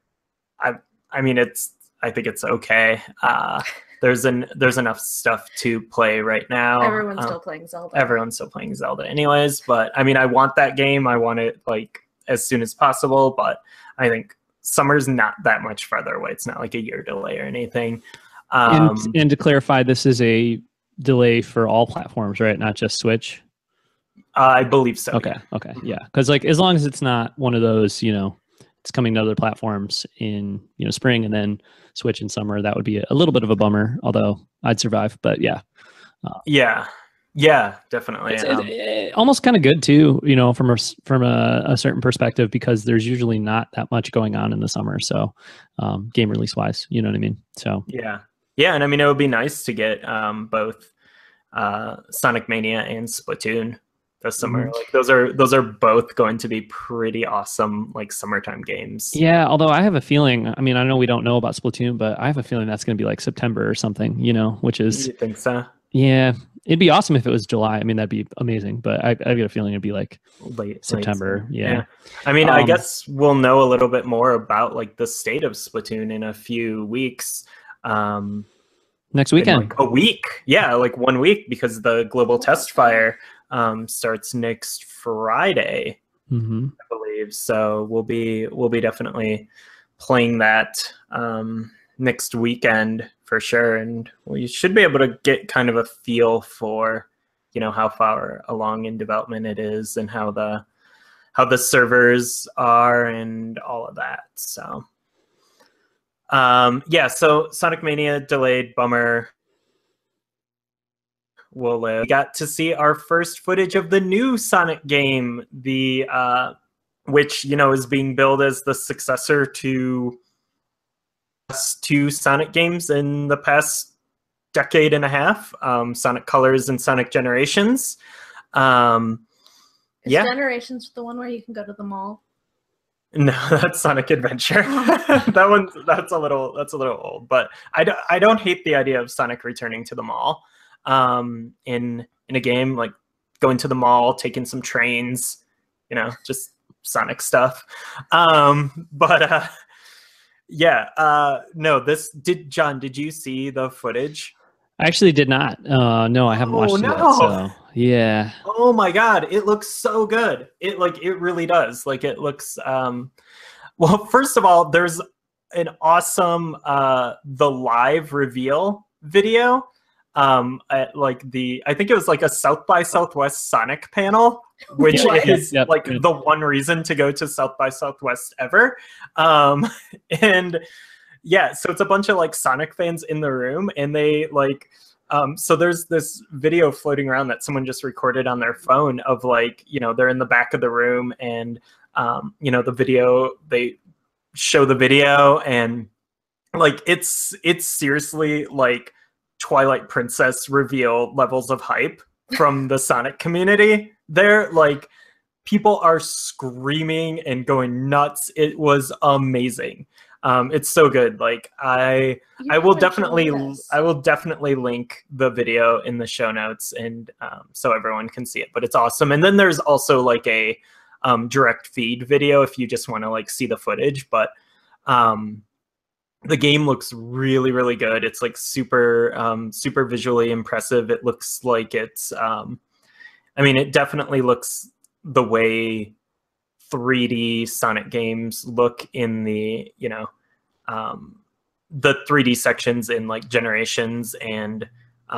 mean, I think it's okay. There's enough stuff to play right now. Everyone's still playing Zelda. Everyone's still playing Zelda anyways, but I mean, I want that game. I want it as soon as possible, but I think summer's not that much farther away. It's not a year delay or anything. And to clarify, this is a delay for all platforms, right? Not just Switch? I believe so. Okay, yeah. Because as long as it's not one of those, it's coming to other platforms in spring and then Switch in summer, that would be a little bit of a bummer, although I'd survive. But yeah. Yeah, definitely. It's almost kind of good too, from a certain perspective, because there's usually not that much going on in the summer. So game release wise, you know what I mean? So yeah, and I mean, it would be nice to get both Sonic Mania and Splatoon this summer. Those are both going to be pretty awesome summertime games. Yeah, although I have a feeling, I mean, I know we don't know about Splatoon, but I have a feeling that's going to be September or something, which is... You think so? Yeah, it'd be awesome if it was July. I mean, that'd be amazing, but I've got a feeling it'd be late September. Yeah. I mean, I guess we'll know a little bit more about the state of Splatoon in a few weeks. Next weekend. A week. Yeah, 1 week, because the global test fire starts next Friday, I believe. So we'll be definitely playing that next weekend for sure, and we should be able to get kind of a feel for how far along in development it is, and how the servers are and all of that. So yeah, so Sonic Mania delayed, bummer. We got to see our first footage of the new Sonic game, which is being billed as the successor to two Sonic games in the past decade and a half, Sonic Colors and Sonic Generations. Is Generations the one where you can go to the mall? No, that's Sonic Adventure. That's a little old, but I don't hate the idea of Sonic returning to the mall in a game, like going to the mall, taking some trains, just Sonic stuff. But yeah, no, John, did you see the footage? I actually did not. No, I haven't watched it yet. So yeah. Oh my God, it looks so good. It really does. Like it looks well, first of all, there's an awesome the live reveal video at I think it was like a South by Southwest Sonic panel, which is like the one reason to go to South by Southwest ever. And yeah, so it's a bunch of like Sonic fans in the room, and they so there's this video floating around that someone just recorded on their phone of like, they're in the back of the room, and the video, they show the video, and like it's seriously like Twilight Princess reveal levels of hype from the Sonic community. They're like, people are screaming and going nuts. It was amazing. It's so good. Like I will definitely link the video in the show notes, and so everyone can see it. But it's awesome. And then there's also like a direct feed video if you just want to like see the footage. But the game looks really, really good. It's like super visually impressive. It looks like it's it definitely looks the way 3D Sonic games look in the the 3D sections in like Generations and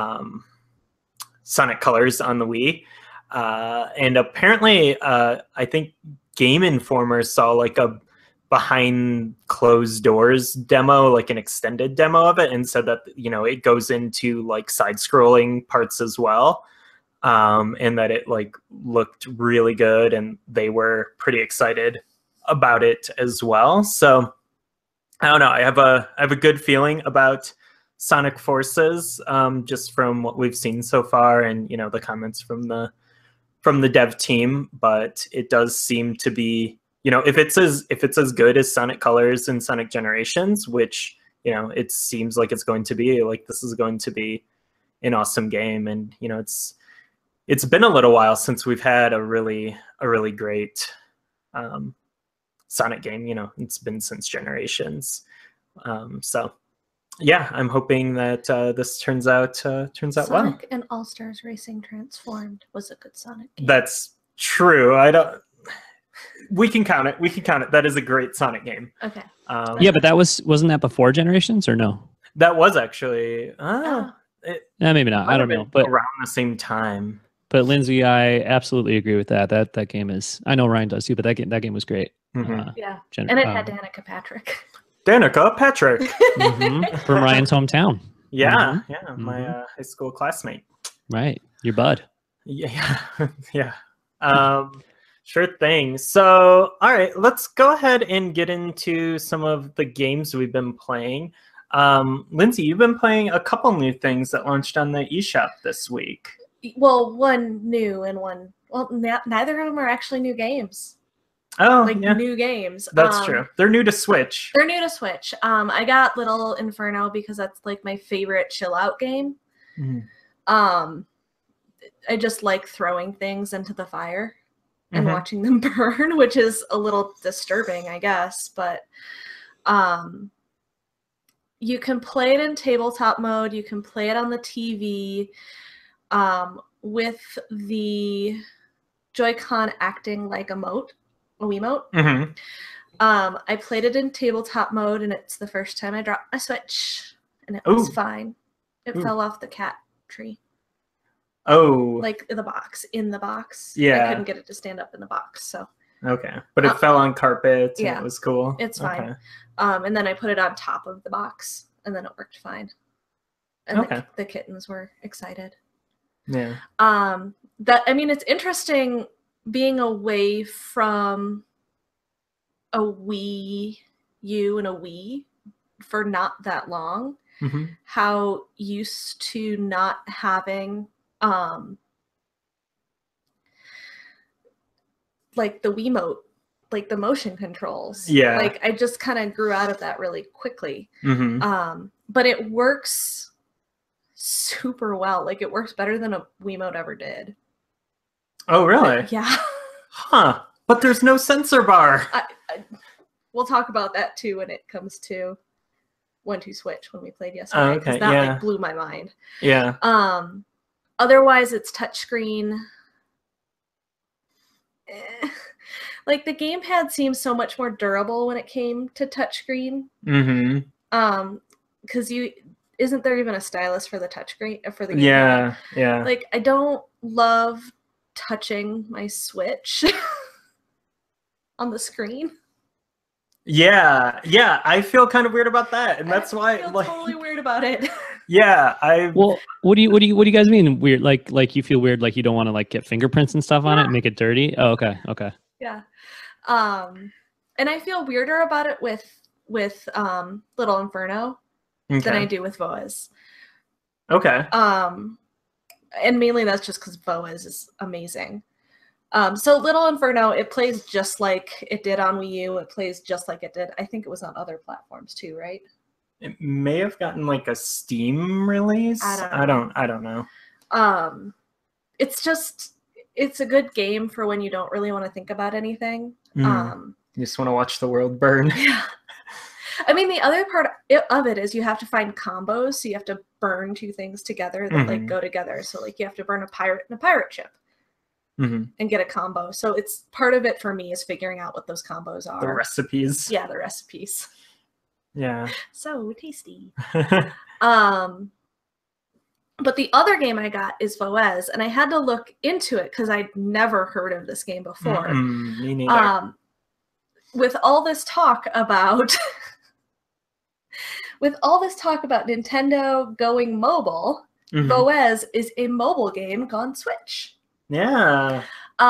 Sonic Colors on the Wii. And apparently, I think Game Informer saw like a behind closed doors demo, like an extended demo of it, and said that it goes into like side scrolling parts as well, and that it like looked really good, and they were pretty excited about it as well. So I don't know, I have a good feeling about Sonic Forces, just from what we've seen so far, and the comments from the dev team. But it does seem to be, if it's as good as Sonic Colors and Sonic Generations, which it seems like it's going to be, like this is going to be an awesome game. And it's been a little while since we've had a really great Sonic game. It's been since Generations. So yeah, I'm hoping that this turns out well. Sonic and All Stars Racing Transformed was a good Sonic game. That's true. We can count it. That is a great Sonic game. Okay. Yeah, but wasn't that before Generations, or no? That was actually. Maybe not. I don't know. But around the same time. But Lindsay, I absolutely agree with that. That game is. I know Ryan does too, but that game was great. Mm-hmm. Yeah, and it had Danica Patrick. Danica Patrick from Ryan's hometown. Yeah, my high school classmate. Right, your bud. Yeah. Sure thing. So, all right, let's go ahead and get into some of the games we've been playing. Lindsay, you've been playing a couple new things that launched on the eShop this week. Well, one new and one. Well, neither of them are actually new games. Oh, new games. That's true. They're new to Switch. I got Little Inferno because that's like my favorite chill out game. Mm-hmm. I just like throwing things into the fire and watching them burn, which is a little disturbing, I guess. But you can play it in tabletop mode. You can play it on the TV with the Joy-Con acting like a Wiimote. Mm-hmm. I played it in tabletop mode, and it's the first time I dropped my Switch, and it was fine. It fell off the cat tree. Oh. Like in the box. Yeah. I couldn't get it to stand up in the box, so. Okay. But it fell on carpet, and yeah, it was cool. It's fine. Okay. And then I put it on top of the box, and then it worked fine. And the kittens were excited. Yeah. It's interesting being away from a Wii U and a Wii for not that long. Mm-hmm. How used to not having like the Wiimote like the motion controls. Yeah. Like I just kind of grew out of that really quickly. Mm-hmm. But it works super well. Like it works better than a Wiimote ever did. Oh, really? But, yeah. Huh. But there's no sensor bar. We'll talk about that too when it comes to 1-2 Switch when we played yesterday. Oh, okay. That Yeah. like blew my mind. Yeah. Otherwise, it's touchscreen. Like the gamepad seems so much more durable when it came to touchscreen. Mm-hmm. Because isn't there even a stylus for the touchscreen for the gamepad? Yeah. Yeah. Like I don't love touching my Switch on the screen. Yeah. Yeah. I feel kind of weird about that, and that's why I feel like totally weird about it. yeah. Well, what do you guys mean weird? Like you feel weird, like you don't want to like get fingerprints and stuff on it and make it dirty? Oh, okay. Yeah. And I feel weirder about it with Little Inferno than I do with Voez. Okay. And mainly that's just because Voez is amazing. So Little Inferno, it plays just like it did on Wii U. It plays just like it did. I think it was on other platforms too, right? It may have gotten like a Steam release. I don't know. It's a good game for when you don't really want to think about anything. You just want to watch the world burn. Yeah. I mean, the other part of it is you have to find combos, so you have to burn two things together that like go together. So like you have to burn a pirate and a pirate ship and get a combo. So it's part of it for me is figuring out what those combos are. The recipes. Yeah, the recipes. Yeah. So tasty. But the other game I got is Voez, and I had to look into it because I'd never heard of this game before. Me neither. With all this talk about Nintendo going mobile, Voez is a mobile game gone Switch. Yeah.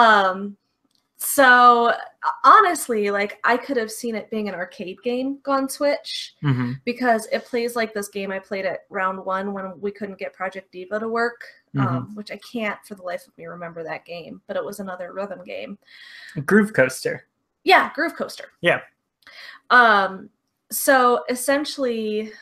So honestly, like I could have seen it being an arcade game gone Switch because it plays like this game I played at round 1 when we couldn't get Project Diva to work, which I can't for the life of me remember that game, but it was another rhythm game. Groove Coaster. Yeah, Groove Coaster. Yeah. So essentially,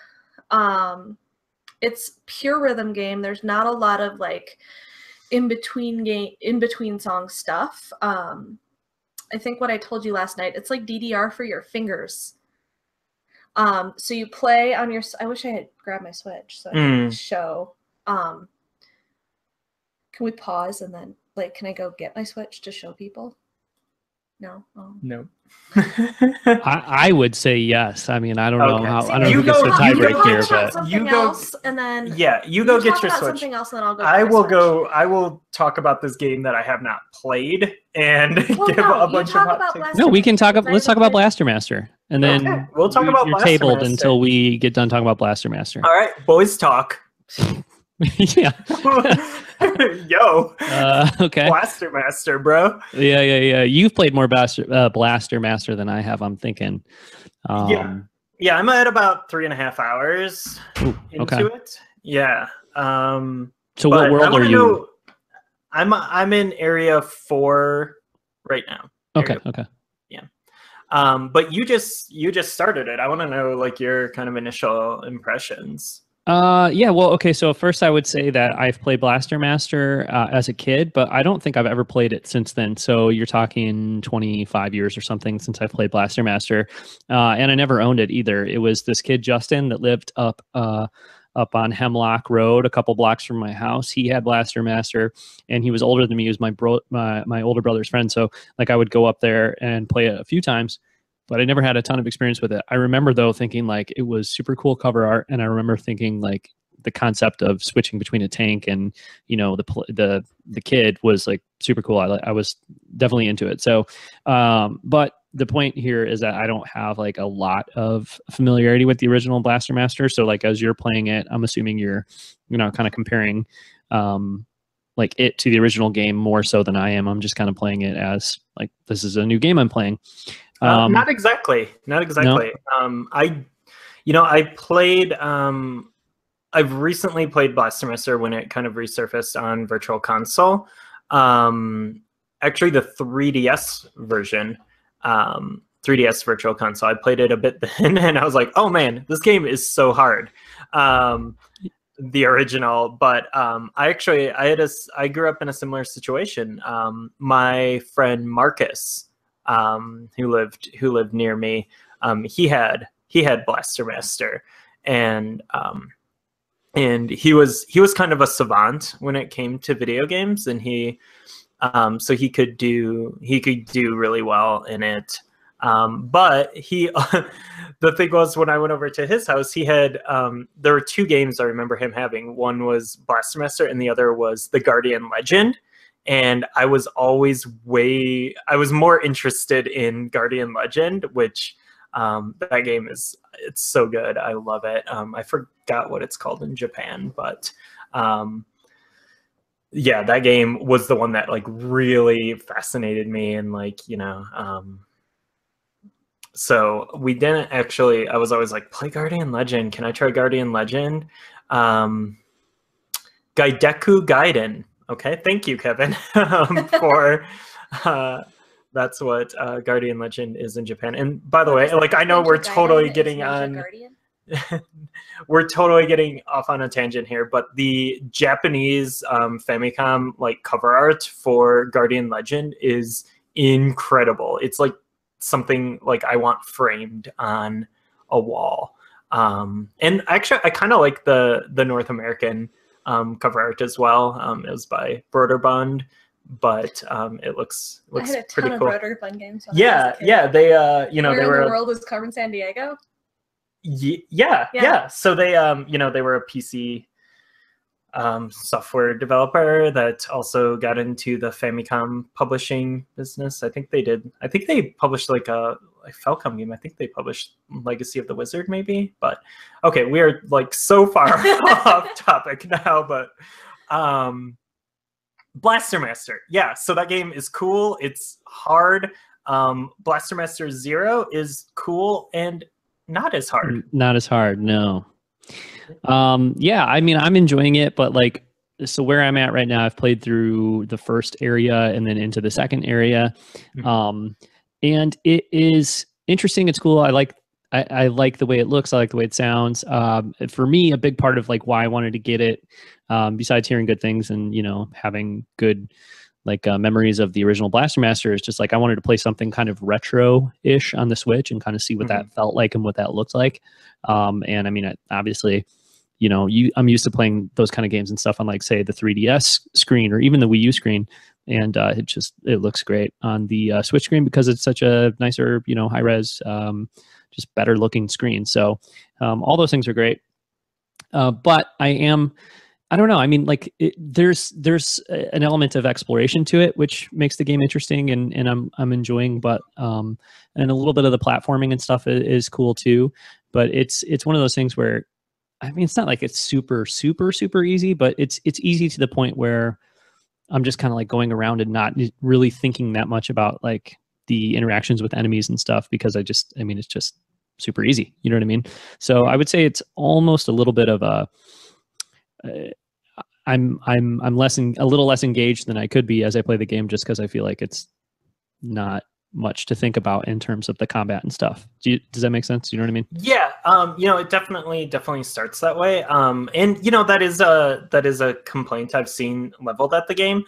it's pure rhythm game. There's not a lot of like in between song stuff. I think what I told you last night, it's like DDR for your fingers. So you play on your. I wish I had grabbed my Switch so I could show. Can we pause and then like can I go get my Switch to show people? No. Oh. No. I would say yes. I mean, I don't know how. I don't know You who gets go- the tiebreak here, Talk but something else, and then you go get your about Switch. something else, and then I'll go. I get my will Switch. go. I will talk about this game that I have not played and give a bunch of hot takes. no, we can talk. Because I Let's talk haven't about played- Blaster Master, and then Okay, we'll talk about you're Blaster tabled Master. until we get done talking about Blaster Master. All right, boys talk. Yeah. Yo. Okay. Blaster Master, bro. Yeah. You've played more Blaster Master than I have. I'm thinking. Yeah. I'm at about 3.5 hours into it. Yeah. So what world are you? I'm in area 4 right now. Okay. Yeah. But you just started it. I want to know like your kind of initial impressions. Yeah, well, okay, so first I would say that I've played Blaster Master as a kid, but I don't think I've ever played it since then. So you're talking 25 years or something since I've played Blaster Master, and I never owned it either. It was this kid, Justin, that lived up on Hemlock Road, a couple blocks from my house. He had Blaster Master, and he was older than me. He was my older brother's friend, so like I would go up there and play it a few times, but I never had a ton of experience with it. I remember though thinking like it was super cool cover art, and I remember thinking like the concept of switching between a tank and the kid was like super cool. I was definitely into it. So, but the point here is that I don't have like a lot of familiarity with the original Blaster Master. So like as you're playing it, I'm assuming you're kind of comparing like it to the original game more so than I am. I'm just kind of playing it as like this is a new game I'm playing. Not exactly. No? I played. I've recently played Blaster Master when it kind of resurfaced on Virtual Console. Actually, the 3DS version. 3DS Virtual Console. I played it a bit then, and I was like, oh man, this game is so hard. The original, but I grew up in a similar situation. My friend Marcus, who lived near me, he had Blaster Master, and he was kind of a savant when it came to video games, and so he could do really well in it. But the thing was, when I went over to his house, he had, there were two games I remember him having. One was Blaster Master and the other was The Guardian Legend. And I was more interested in Guardian Legend, which, that game it's so good. I love it. I forgot what it's called in Japan, but, yeah, that game was the one that like really fascinated me, and like, so we didn't actually, I was always like, play Guardian Legend. Can I try Guardian Legend? Gaideku Gaiden. Okay, thank you, Kevin, for that's what Guardian Legend is in Japan. And by the way, like, I know we're totally getting on, we're totally getting off on a tangent here, but the Japanese Famicom like cover art for Guardian Legend is incredible. It's like something like I want framed on a wall. And actually, I kind of like the North American cover art as well. It was by Broderbund, but it looks I had a ton pretty of cool. Broderbund games. Yeah, they Where they in were. the world is Carmen Sandiego? Yeah. So they they were a PC software developer that also got into the Famicom publishing business. I think they published like a Falcom game. I think they published Legacy of the Wizard, maybe. But okay, we are like so far off topic now. But Blaster Master, yeah. So that game is cool. It's hard. Blaster Master Zero is cool and not as hard. Not as hard, no. Yeah, I mean, I'm enjoying it, but like, so where I'm at right now, I've played through the first area and then into the second area. And it is interesting. It's cool. I like the way it looks. I like the way it sounds. For me, a big part of like why I wanted to get it, besides hearing good things and, having good like memories of the original Blaster Master, is just like, I wanted to play something kind of retro-ish on the Switch and kind of see what that felt like and what that looked like. And I mean, obviously, I'm used to playing those kind of games and stuff on like, say, the 3DS screen or even the Wii U screen. And it looks great on the Switch screen because it's such a nicer, high res, just better looking screen. So all those things are great. But I don't know. I mean, like there's an element of exploration to it, which makes the game interesting, and I'm enjoying. But and a little bit of the platforming and stuff is cool too. But it's one of those things where, I mean, it's not like it's super easy, but it's easy to the point where I'm just kind of like going around and not really thinking that much about like the interactions with enemies and stuff, because it's just super easy. You know what I mean? So I would say it's almost a little bit of a I'm a little less engaged than I could be as I play the game, just because I feel like it's not much to think about in terms of the combat and stuff. Does that make sense? You know what I mean? Yeah. It definitely starts that way. And that is a complaint I've seen leveled at the game.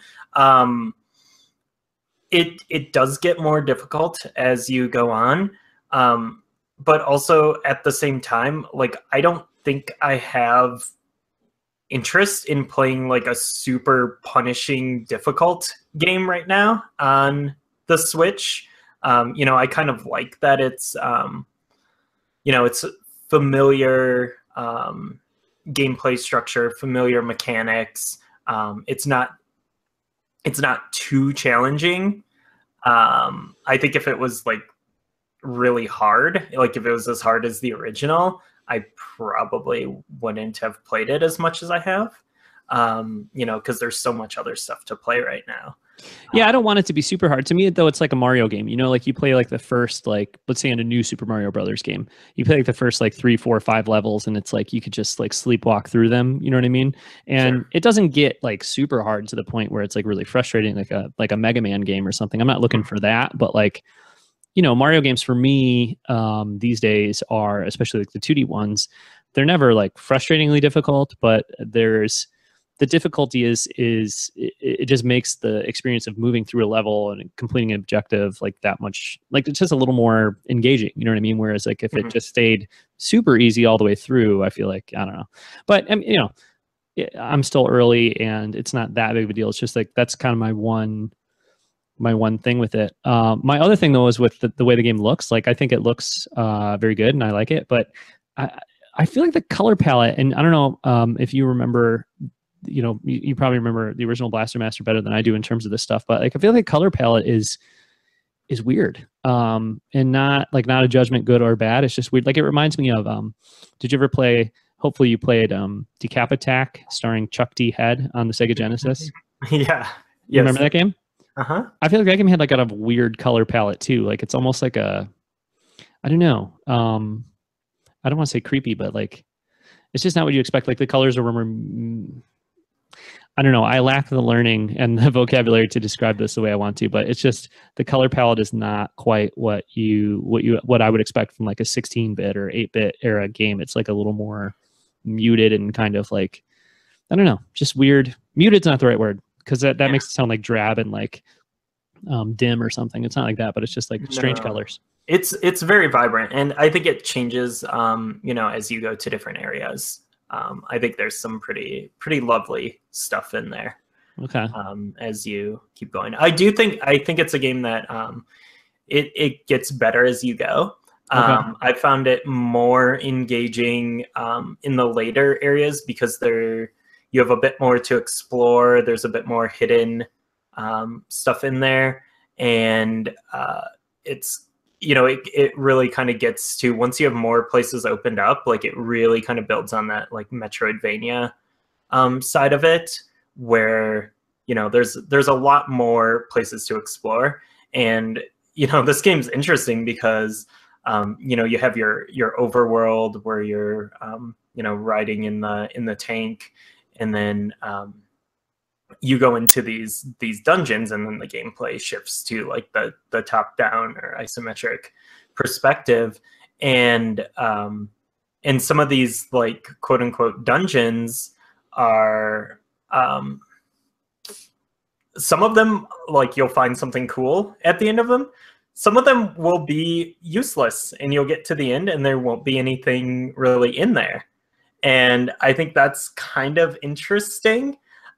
It does get more difficult as you go on. But also at the same time, like, I don't think I have interest in playing like a super punishing difficult game right now on the Switch. I kind of like that it's it's familiar gameplay structure, familiar mechanics. It's not too challenging. I think if it was like really hard, like if it was as hard as the original, I probably wouldn't have played it as much as I have, because there's so much other stuff to play right now. Yeah, I don't want it to be super hard. To me, though, it's like a Mario game. Like you play like the first, like, let's say in a new Super Mario Brothers game, you play like the first like 3, 4, 5 levels, and it's like you could just like sleepwalk through them. You know what I mean? And It doesn't get like super hard to the point where it's like really frustrating, like a Mega Man game or something. I'm not looking for that, but like, Mario games for me these days are, especially like the 2D ones, they're never like frustratingly difficult, but the difficulty is it just makes the experience of moving through a level and completing an objective like that much, like it's just a little more engaging. You know what I mean? Whereas like if it just stayed super easy all the way through, I feel like, I don't know. But I mean, I'm still early and it's not that big of a deal. It's just like, that's kind of my one thing with it. My other thing though is with the way the game looks. Like I think it looks very good and I like it, but I feel like the color palette, and I don't know if you remember, you probably remember the original Blaster Master better than I do in terms of this stuff, but like I feel like color palette is weird, and not a judgment, good or bad. It's just weird. Like it reminds me of did you ever play? Hopefully you played Decap Attack, starring Chuck D. Head on the Sega Genesis. Yeah, you remember that game? Uh-huh. I feel like that game had like a weird color palette too. Like it's almost like I don't know. I don't want to say creepy, but like it's just not what you expect. Like the colors are I don't know. I lack the learning and the vocabulary to describe this the way I want to, but it's just the color palette is not quite what I would expect from like a 16-bit or 8-bit era game. It's like a little more muted and kind of like, I don't know, just weird. Muted's not the right word because that makes it sound like drab and like dim or something. It's not like that, but it's just like strange colors. It's very vibrant, and I think it changes as you go to different areas. I think there's some pretty lovely stuff in there. Okay. As you keep going, I think it's a game that it gets better as you go. Okay. I found it more engaging in the later areas because you have a bit more to explore. There's a bit more hidden stuff in there, and it's it really kind of gets to, once you have more places opened up, like it really kind of builds on that like Metroidvania side of it, where there's a lot more places to explore. And this game's interesting because you have your overworld where you're riding in the tank, and then you go into these dungeons, and then the gameplay shifts to like the top down or isometric perspective, and some of these like quote unquote dungeons are some of them, like you'll find something cool at the end of them. Some of them will be useless, and you'll get to the end and there won't be anything really in there. And I think that's kind of interesting.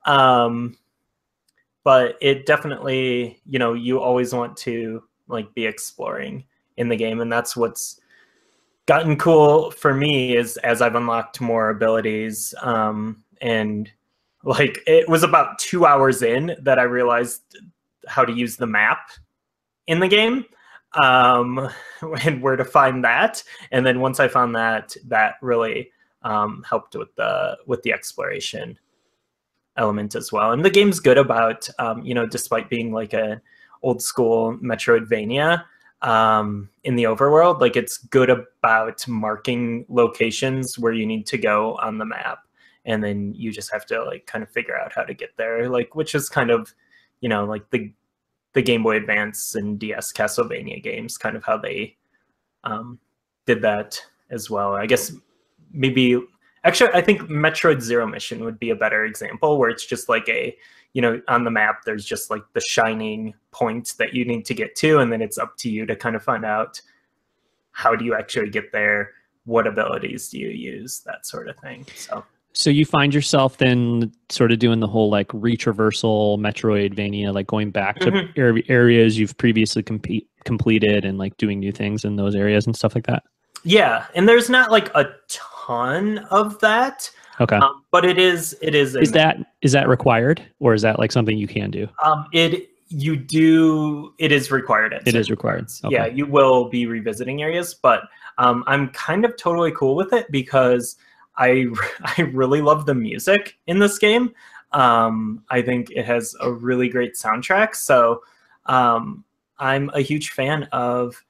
But it definitely, you always want to like be exploring in the game. And that's what's gotten cool for me is as I've unlocked more abilities. And like, it was about 2 hours in that I realized how to use the map in the game, and where to find that. And then once I found that really helped with the exploration element as well. And the game's good about despite being like a old school Metroidvania in the overworld, like it's good about marking locations where you need to go on the map, and then you just have to like kind of figure out how to get there, like, which is kind of like the Game Boy Advance and DS Castlevania games, kind of how they did that as well. I guess maybe actually, I think Metroid Zero Mission would be a better example, where it's just like on the map, there's just like the shining point that you need to get to, and then it's up to you to kind of find out how do you actually get there, what abilities do you use, that sort of thing. So you find yourself then sort of doing the whole like retraversal Metroidvania, like going back to areas you've previously completed and like doing new things in those areas and stuff like that. Yeah, and there's not like a ton of that. Okay, but it is. Is that required, or is that like something you can do? It is required. It is required. Okay. Yeah, you will be revisiting areas, but I'm kind of totally cool with it because I really love the music in this game. I think it has a really great soundtrack. So I'm a huge fan of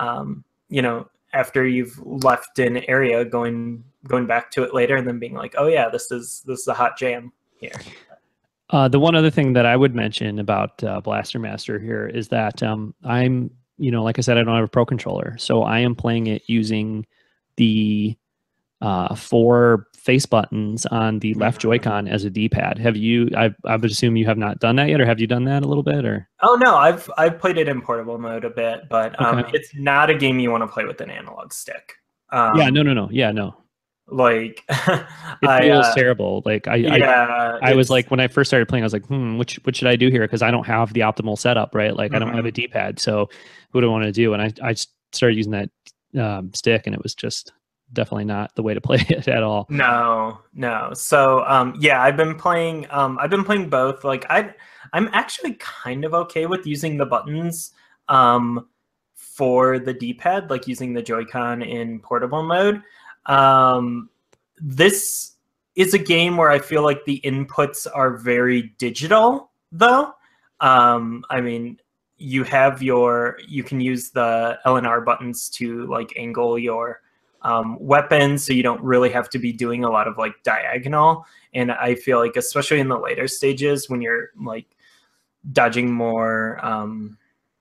after you've left an area, going back to it later and then being like, oh yeah, this is a hot jam here. The one other thing that I would mention about Blaster Master here is that I'm like I said, I don't have a Pro Controller, so I am playing it using the 4 face buttons on the left Joy-Con as a D-pad. Have you? I would assume you have not done that yet, or have you done that a little bit? Or oh no, I've played it in portable mode a bit, but okay. It's not a game you want to play with an analog stick. Yeah, no. Like it feels terrible. Like I was like, when I first started playing, I was like, what should I do here? Because I don't have the optimal setup, right? Like I don't have a D-pad, so what do I want to do? And I started using that stick, and it was just definitely not the way to play it at all. No. So yeah, I've been playing both. Like I'm actually kind of okay with using the buttons for the D-pad, like using the Joy-Con in portable mode. This is a game where I feel like the inputs are very digital, though. I mean, you can use the L and R buttons to like angle your weapons, so you don't really have to be doing a lot of like diagonal. And I feel like, especially in the later stages, when you're like dodging more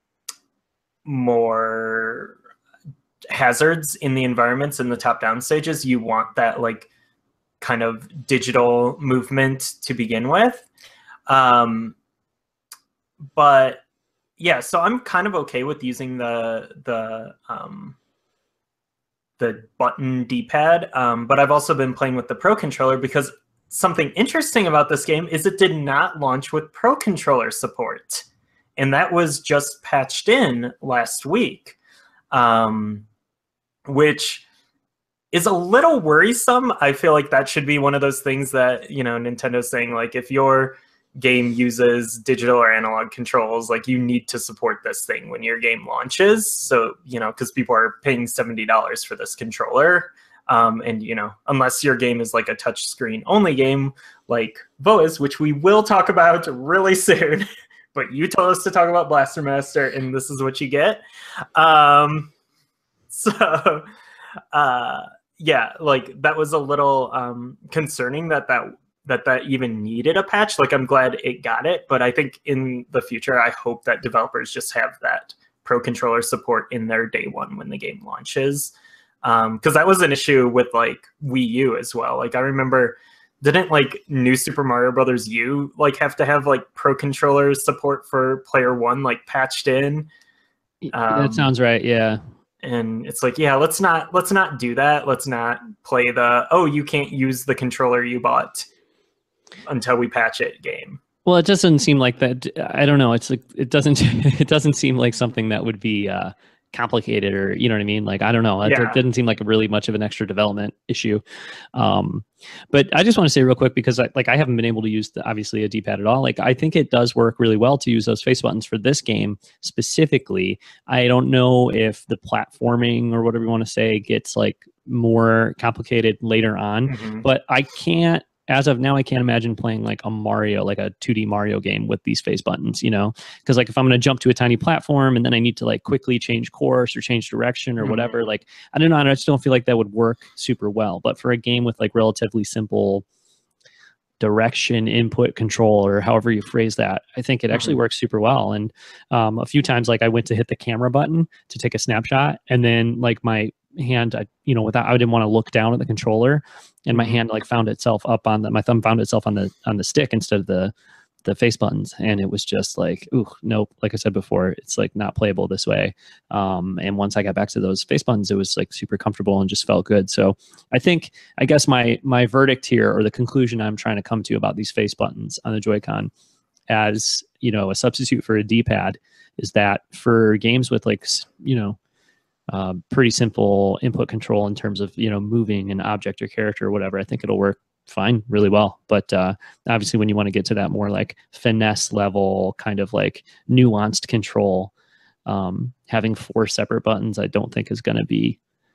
hazards in the environments in the top-down stages, you want that like kind of digital movement to begin with. But yeah, so I'm kind of okay with using the button D-pad, but I've also been playing with the Pro Controller because something interesting about this game is it did not launch with Pro Controller support, and that was just patched in last week, which is a little worrisome. I feel like that should be one of those things that, Nintendo's saying, like, if your game uses digital or analog controls, like, you need to support this thing when your game launches. So, because people are paying $70 for this controller. And, unless your game is like a touchscreen only game like Voez, which we will talk about really soon, but you told us to talk about Blaster Master, and this is what you get. Yeah, like that was a little concerning that even needed a patch. Like, I'm glad it got it, but I think in the future, I hope that developers just have that Pro Controller support in their day one when the game launches. Because that was an issue with like Wii U as well. Like, I remember, didn't like New Super Mario Brothers U like have to have like Pro Controller support for player one like patched in? That sounds right. Yeah. And it's like, yeah, let's not do that. Let's not play you can't use the controller you bought until we patch it game. Well, it just doesn't seem like that. I don't know. It's like it doesn't seem like something that would be complicated, or you know what I mean? Like, I don't know. It didn't seem like really much of an extra development issue. But I just want to say real quick, because I haven't been able to use obviously a D-pad at all. Like, I think it does work really well to use those face buttons for this game specifically. I don't know if the platforming or whatever you want to say gets like more complicated later on, but as of now, I can't imagine playing like a Mario, like a 2D Mario game with these face buttons, because like if I'm going to jump to a tiny platform and then I need to like quickly change course or change direction or whatever, like, I don't know. I just don't feel like that would work super well. But for a game with like relatively simple direction input control, or however you phrase that, I think it actually works super well. And a few times, like, I went to hit the camera button to take a snapshot, and then like my hand, I didn't want to look down at the controller, and my hand like found itself up on my thumb found itself on the stick instead of the face buttons, and it was just like, ooh, nope. Like I said before, it's like not playable this way. And once I got back to those face buttons, it was like super comfortable and just felt good. So I guess my verdict here, or the conclusion I'm trying to come to about these face buttons on the Joy-Con as, a substitute for a D-pad, is that for games with like, pretty simple input control in terms of, moving an object or character or whatever, I think it'll work fine, really well. But obviously when you want to get to that more like finesse level, kind of like nuanced control, having 4 separate buttons, I don't think is going to be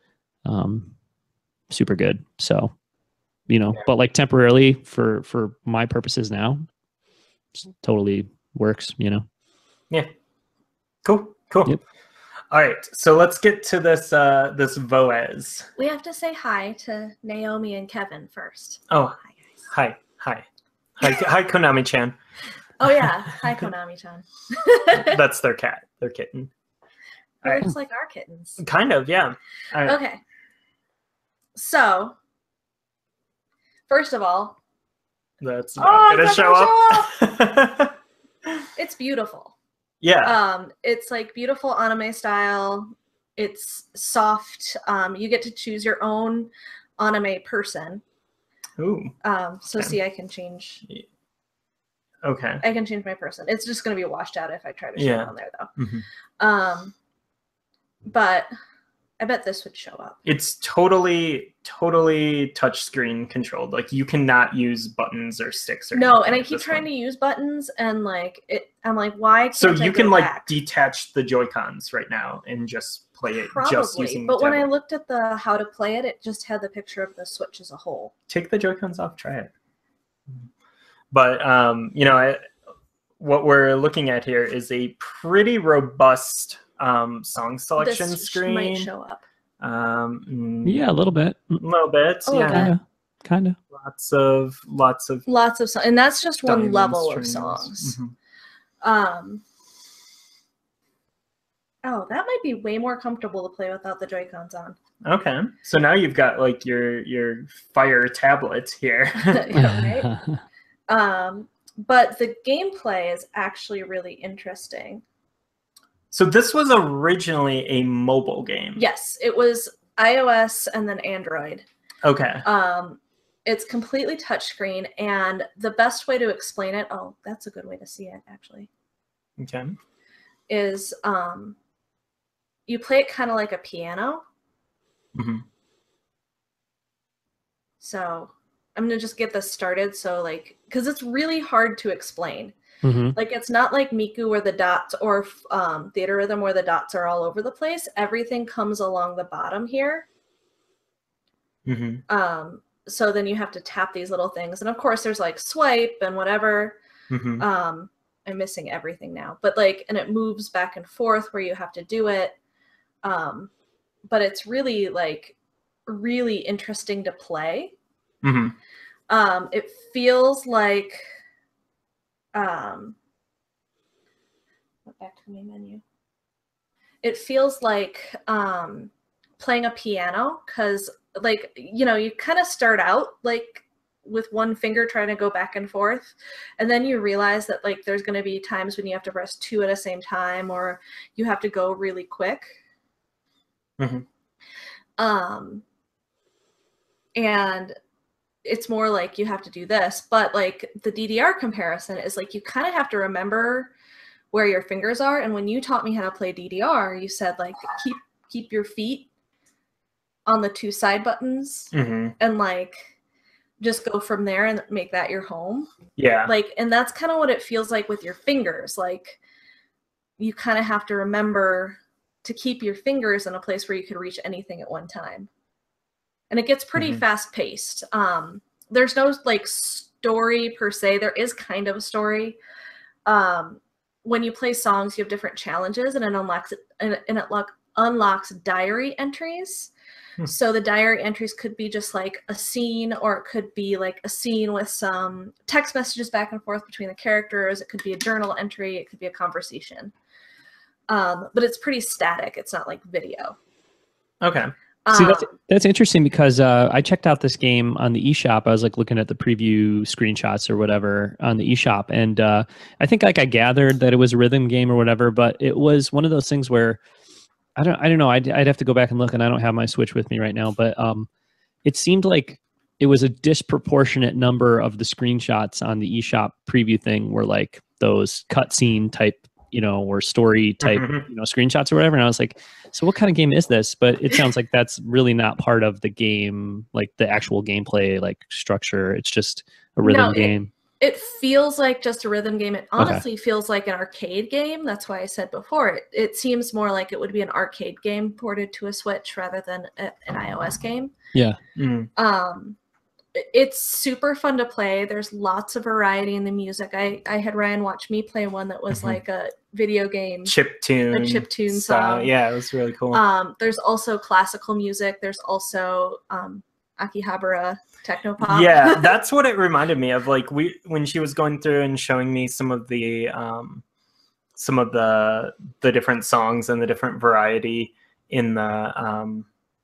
super good. So, but like temporarily for my purposes now, totally works, Yeah. Cool. Yep. All right, so let's get to this Voez. We have to say hi to Naomi and Kevin first. Oh, hi guys. Hi, Konami-chan. Oh yeah, hi Konami-chan. That's their cat, their kitten. It looks like our kittens. Kind of, yeah. Okay. So, first of all, that's not gonna show up. It's beautiful. Yeah. It's like beautiful anime style. It's soft. You get to choose your own anime person. Ooh. So see, I can change. Okay. I can change my person. It's just going to be washed out if I try to show it on there, though. Mm-hmm. But I bet this would show up. It's totally touchscreen controlled. Like you cannot use buttons or sticks or no. And I keep trying to use buttons, and like I'm like, why can't so I you go can like back? detach the Joy-Cons right now and just play it just using. But when I looked at the how to play it, it just had the picture of the Switch as a whole. Take the Joy-Cons off, try it. But you know, what we're looking at here is a pretty robust song selection screen. Might show up. Yeah, a little bit. Yeah. Kind of. Lots of songs, and that's just one level of songs. Mm-hmm. Oh, that might be way more comfortable to play without the Joy-Cons on. Okay, so now you've got like your Fire tablet here. Yeah, right? But the gameplay is actually really interesting. So this was originally a mobile game. Yes, it was iOS and then Android. Okay. It's completely touchscreen, and the best way to explain it, oh, that's a good way to see it, actually. Okay. Is you play it kind of like a piano. Mm-hmm. So I'm going to just get this started. So like, because it's really hard to explain. Mm-hmm. Like, it's not like Miku where the dots, or Theater Rhythm where the dots are all over the place. Everything comes along the bottom here. Mm-hmm. So then you have to tap these little things. And of course there's like swipe and whatever. Mm-hmm. I'm missing everything now. But like, and it moves back and forth where you have to do it. But it's really like really interesting to play. Mm-hmm. It feels like back to the main menu. It feels like playing a piano, because like, you know, you kind of start out like with one finger trying to go back and forth, and then you realize that like there's going to be times when you have to press two at the same time, or you have to go really quick. Mm-hmm. And it's more like you have to do this, but like the DDR comparison is like you kind of have to remember where your fingers are. And when you taught me how to play DDR, you said like keep your feet on the two side buttons, mm-hmm. and like just go from there and make that your home. Yeah. Like, and that's kind of what it feels like with your fingers. Like you kind of have to remember to keep your fingers in a place where you can reach anything at one time. And it gets pretty mm-hmm. fast paced. There's no like story per se. There is kind of a story. When you play songs, you have different challenges, and it unlocks diary entries. So the diary entries could be just like a scene, or it could be like a scene with some text messages back and forth between the characters. It could be a journal entry. It could be a conversation. But it's pretty static. It's not like video. Okay. See, that's interesting, because I checked out this game on the eShop. I was like looking at the preview screenshots or whatever on the eShop, and I think like I gathered that it was a rhythm game or whatever, but it was one of those things where I don't know. I'd have to go back and look, and I don't have my Switch with me right now, but it seemed like it was a disproportionate number of the screenshots on the eShop preview thing were like those cutscene type, you know, or story type, mm-hmm. you know, screenshots or whatever. And I was like, so what kind of game is this? But it sounds like that's really not part of the game, like the actual gameplay, like structure. It's just a rhythm game. It feels like just a rhythm game. It honestly feels like an arcade game. That's why I said before, it seems more like it would be an arcade game ported to a Switch rather than an iOS game. Yeah. Mm-hmm. It's super fun to play. There's lots of variety in the music. I had Ryan watch me play one that was mm-hmm. like a video game chiptune song. Yeah, it was really cool. There's also classical music. There's also Akihabara technopop. Yeah, that's what it reminded me of. Like when she was going through and showing me some of the some of the different songs and the different variety in the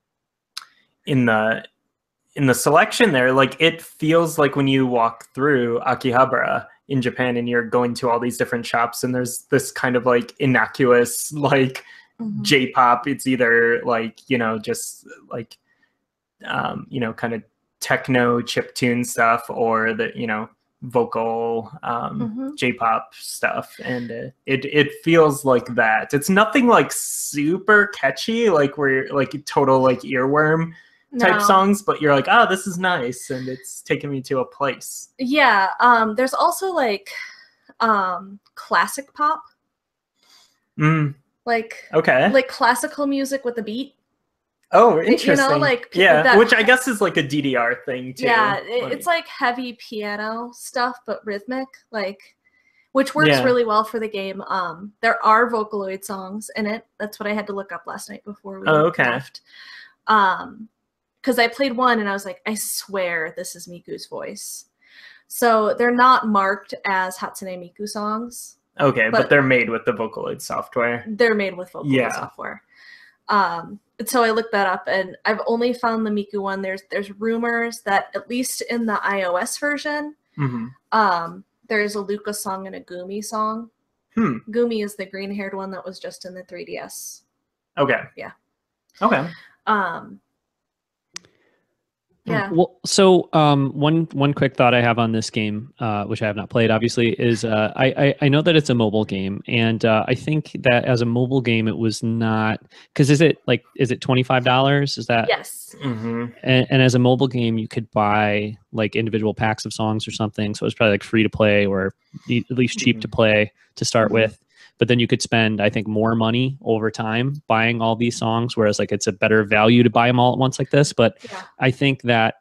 selection there. Like, it feels like when you walk through Akihabara in Japan and you're going to all these different shops and there's this kind of like innocuous like J-pop. It's either like, just like kind of techno chiptune stuff, or the vocal J-pop stuff, and it feels like that. It's nothing like super catchy, like where like total like earworm type songs, but you're like, oh, this is nice, and it's taking me to a place. Yeah. There's also like classic pop. Like, okay, like classical music with a beat. Oh, interesting. Like yeah, which I guess is like a DDR thing too. Yeah, it's like heavy piano stuff, but rhythmic, like, which works really well for the game. There are Vocaloid songs in it. That's what I had to look up last night before we left. Because I played one and I was like, I swear this is Miku's voice. So they're not marked as Hatsune Miku songs. Okay, but they're made with the Vocaloid software. They're made with Vocaloid software. So I looked that up, and I've only found the Miku one. There's rumors that at least in the iOS version, there's a Luca song and a Gumi song. Gumi is the green-haired one that was just in the 3DS. Okay. Yeah. Okay. Yeah. Well, so one quick thought I have on this game, which I have not played, obviously, is I know that it's a mobile game, and I think that as a mobile game, it was not, because is it $25? Is that? Yes. And as a mobile game, you could buy like individual packs of songs or something, so it's probably like free to play or at least cheap to play to start with. But then you could spend, I think, more money over time buying all these songs, whereas like it's a better value to buy them all at once like this. But I think that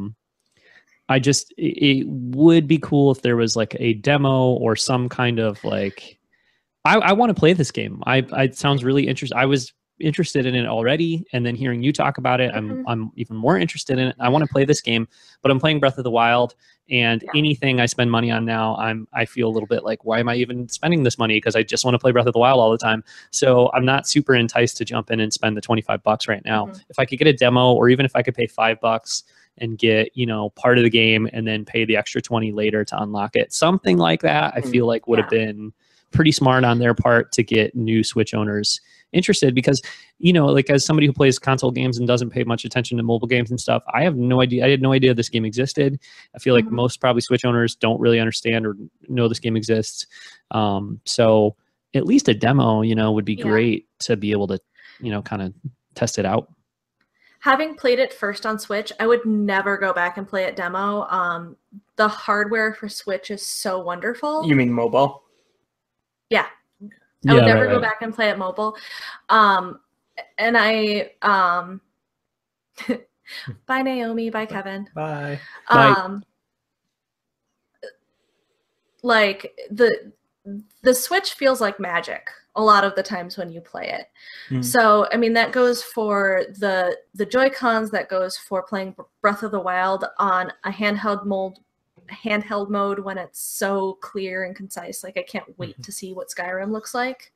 it would be cool if there was like a demo or some kind of like, I want to play this game. It sounds really interesting. I was interested in it already, and then hearing you talk about it, I'm even more interested in it. I want to play this game, but I'm playing Breath of the Wild, and anything I spend money on now, I feel a little bit like, why am I even spending this money? Because I just want to play Breath of the Wild all the time. So I'm not super enticed to jump in and spend the $25 right now. If I could get a demo, or even if I could pay $5 and get, part of the game and then pay the extra 20 later to unlock it, something like that, I feel like would have been pretty smart on their part to get new Switch owners interested. Because, like, as somebody who plays console games and doesn't pay much attention to mobile games and stuff, I had no idea this game existed. I feel like most probably Switch owners don't really understand or know this game exists. So at least a demo, would be great to be able to, kind of test it out. Having played it first on Switch, I would never go back and play it demo. The hardware for Switch is so wonderful. You mean mobile? Yeah. I would never go back and play it mobile. And I bye Naomi, bye Kevin. Bye. Like the Switch feels like magic a lot of the times when you play it. So I mean, that goes for the Joy-Cons, that goes for playing Breath of the Wild on a handheld mode when it's so clear and concise. Like, I can't wait to see what Skyrim looks like.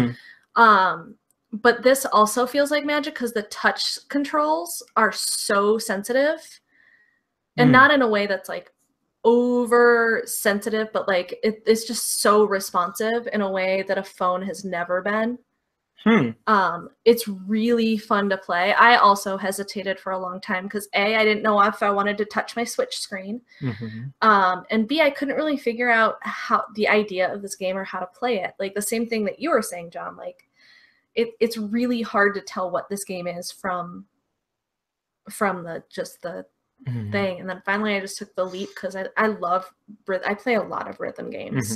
But this also feels like magic because the touch controls are so sensitive, and not in a way that's like over sensitive, but like it's just so responsive in a way that a phone has never been. It's really fun to play. I also hesitated for a long time because A, I didn't know if I wanted to touch my Switch screen, and B, I couldn't really figure out how the idea of this game or how to play it. Like the same thing that you were saying, John. Like it's really hard to tell what this game is from the thing. And then finally I just took the leap because I play a lot of rhythm games.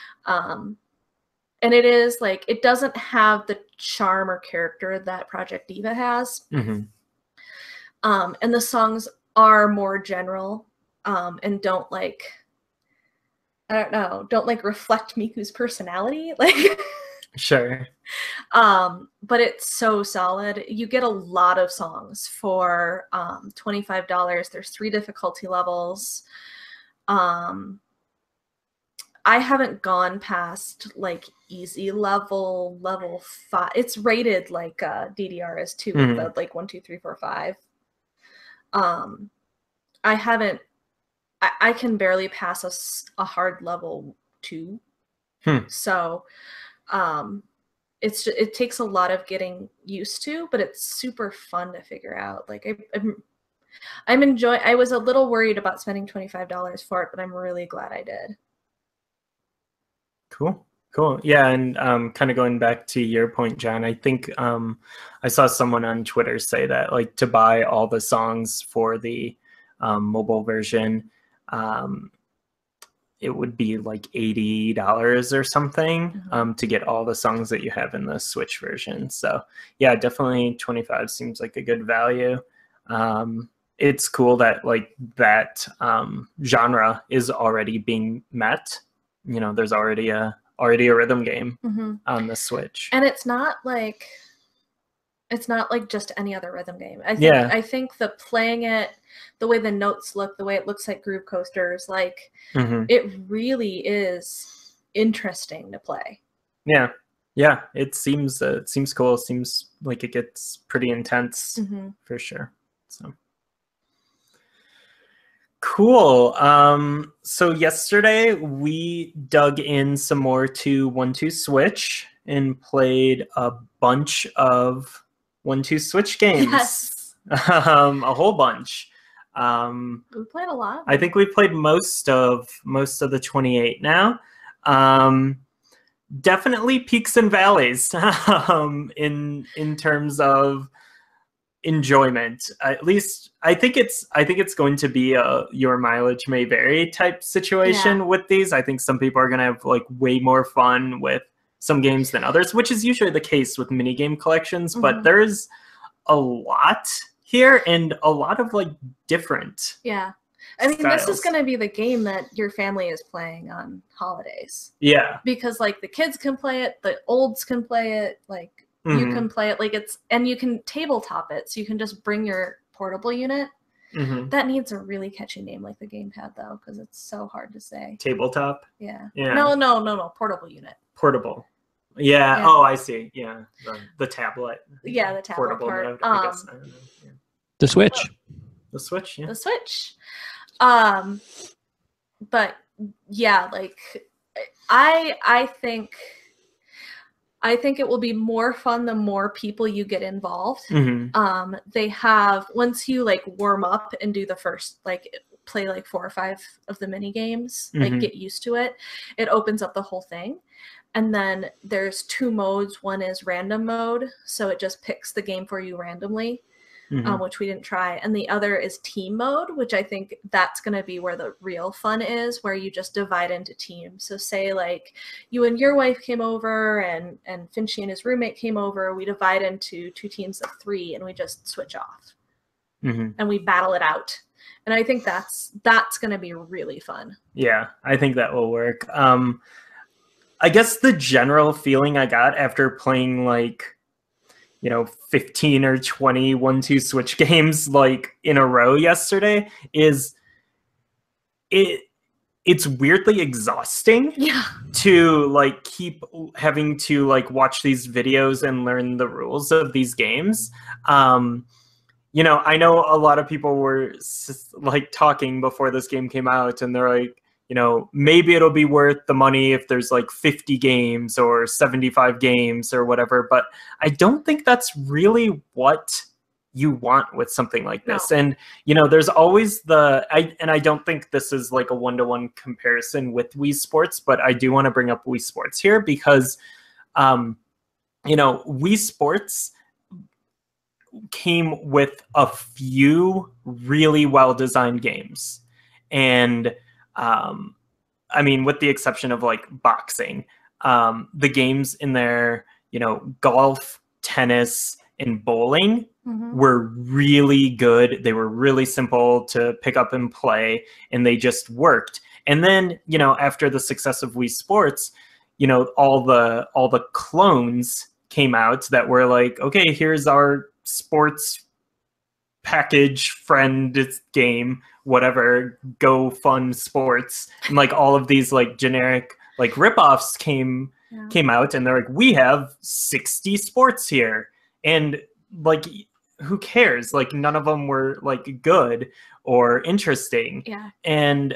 And it is like, it doesn't have the charm or character that Project Diva has. And the songs are more general, and don't like reflect Miku's personality. Like, sure. But it's so solid. You get a lot of songs for $25. There's 3 difficulty levels. I haven't gone past like easy level 5. It's rated like DDR is 2 with the like 1, 2, 3, 4, 5. I haven't. I can barely pass a hard level 2. So, it takes a lot of getting used to, but it's super fun to figure out. Like I'm enjoying. I was a little worried about spending $25 for it, but I'm really glad I did. Cool. Yeah, and kind of going back to your point, John, I think I saw someone on Twitter say that like to buy all the songs for the mobile version, it would be like $80 or something to get all the songs that you have in the Switch version. So yeah, definitely 25 seems like a good value. It's cool that like that genre is already being met. You know, there's already a rhythm game on the Switch, and it's not like just any other rhythm game. I think the playing it, the way the notes look, the way it looks like Groove Coasters, like it really is interesting to play. Yeah, it seems cool. It seems like it gets pretty intense for sure. So cool. So yesterday we dug in some more to 1-2 Switch and played a bunch of 1-2 Switch games. Yes. A whole bunch. We played a lot. I think we played most of the 28 now. Definitely peaks and valleys in terms of enjoyment. At least I think it's going to be a your mileage may vary type situation with these. I think some people are going to have like way more fun with some games than others, which is usually the case with mini game collections, but there's a lot here and a lot of like different I mean, styles. This is going to be the game that your family is playing on holidays. Yeah. Because like the kids can play it, the olds can play it, like you can play it, like and you can tabletop it, so you can just bring your portable unit. That needs a really catchy name like the gamepad though, because it's so hard to say. Tabletop? Yeah. Yeah. No, portable unit. Portable. Yeah. Oh, I see. Yeah. The tablet. Yeah, the tablet portable part. mode, I guess. I don't know. Yeah. The Switch. The Switch, yeah. The Switch. But yeah, like I think it will be more fun the more people you get involved. They have, once you like warm up and do the first, like play like 4 or 5 of the mini games, like get used to it, it opens up the whole thing. And then there's 2 modes. One is random mode, so it just picks the game for you randomly, which we didn't try. And the other is team mode, which I think that's going to be where the real fun is, where you just divide into teams. So say like you and your wife came over and Finchy and his roommate came over, we divide into 2 teams of 3 and we just switch off and we battle it out. And I think that's going to be really fun. Yeah, I think that will work. I guess the general feeling I got after playing like, 15 or 20 1-2 Switch games like in a row yesterday is it's weirdly exhausting to like keep having to like watch these videos and learn the rules of these games. I know a lot of people were like talking before this game came out and they're like, maybe it'll be worth the money if there's like 50 games or 75 games or whatever. But I don't think that's really what you want with something like this. No. And, there's always I don't think this is like a one-to-one comparison with Wii Sports, but I do want to bring up Wii Sports here because, Wii Sports came with a few really well-designed games. And, with the exception of like boxing, the games in there, golf, tennis, and bowling were really good. They were really simple to pick up and play, and they just worked. And then, after the success of Wii Sports, all the clones came out that were like, okay, here's our sports package friend game, whatever, Go Fun Sports, and like all of these like generic like ripoffs came out, and they're like, we have 60 sports here, and like, who cares? Like, none of them were like good or interesting. And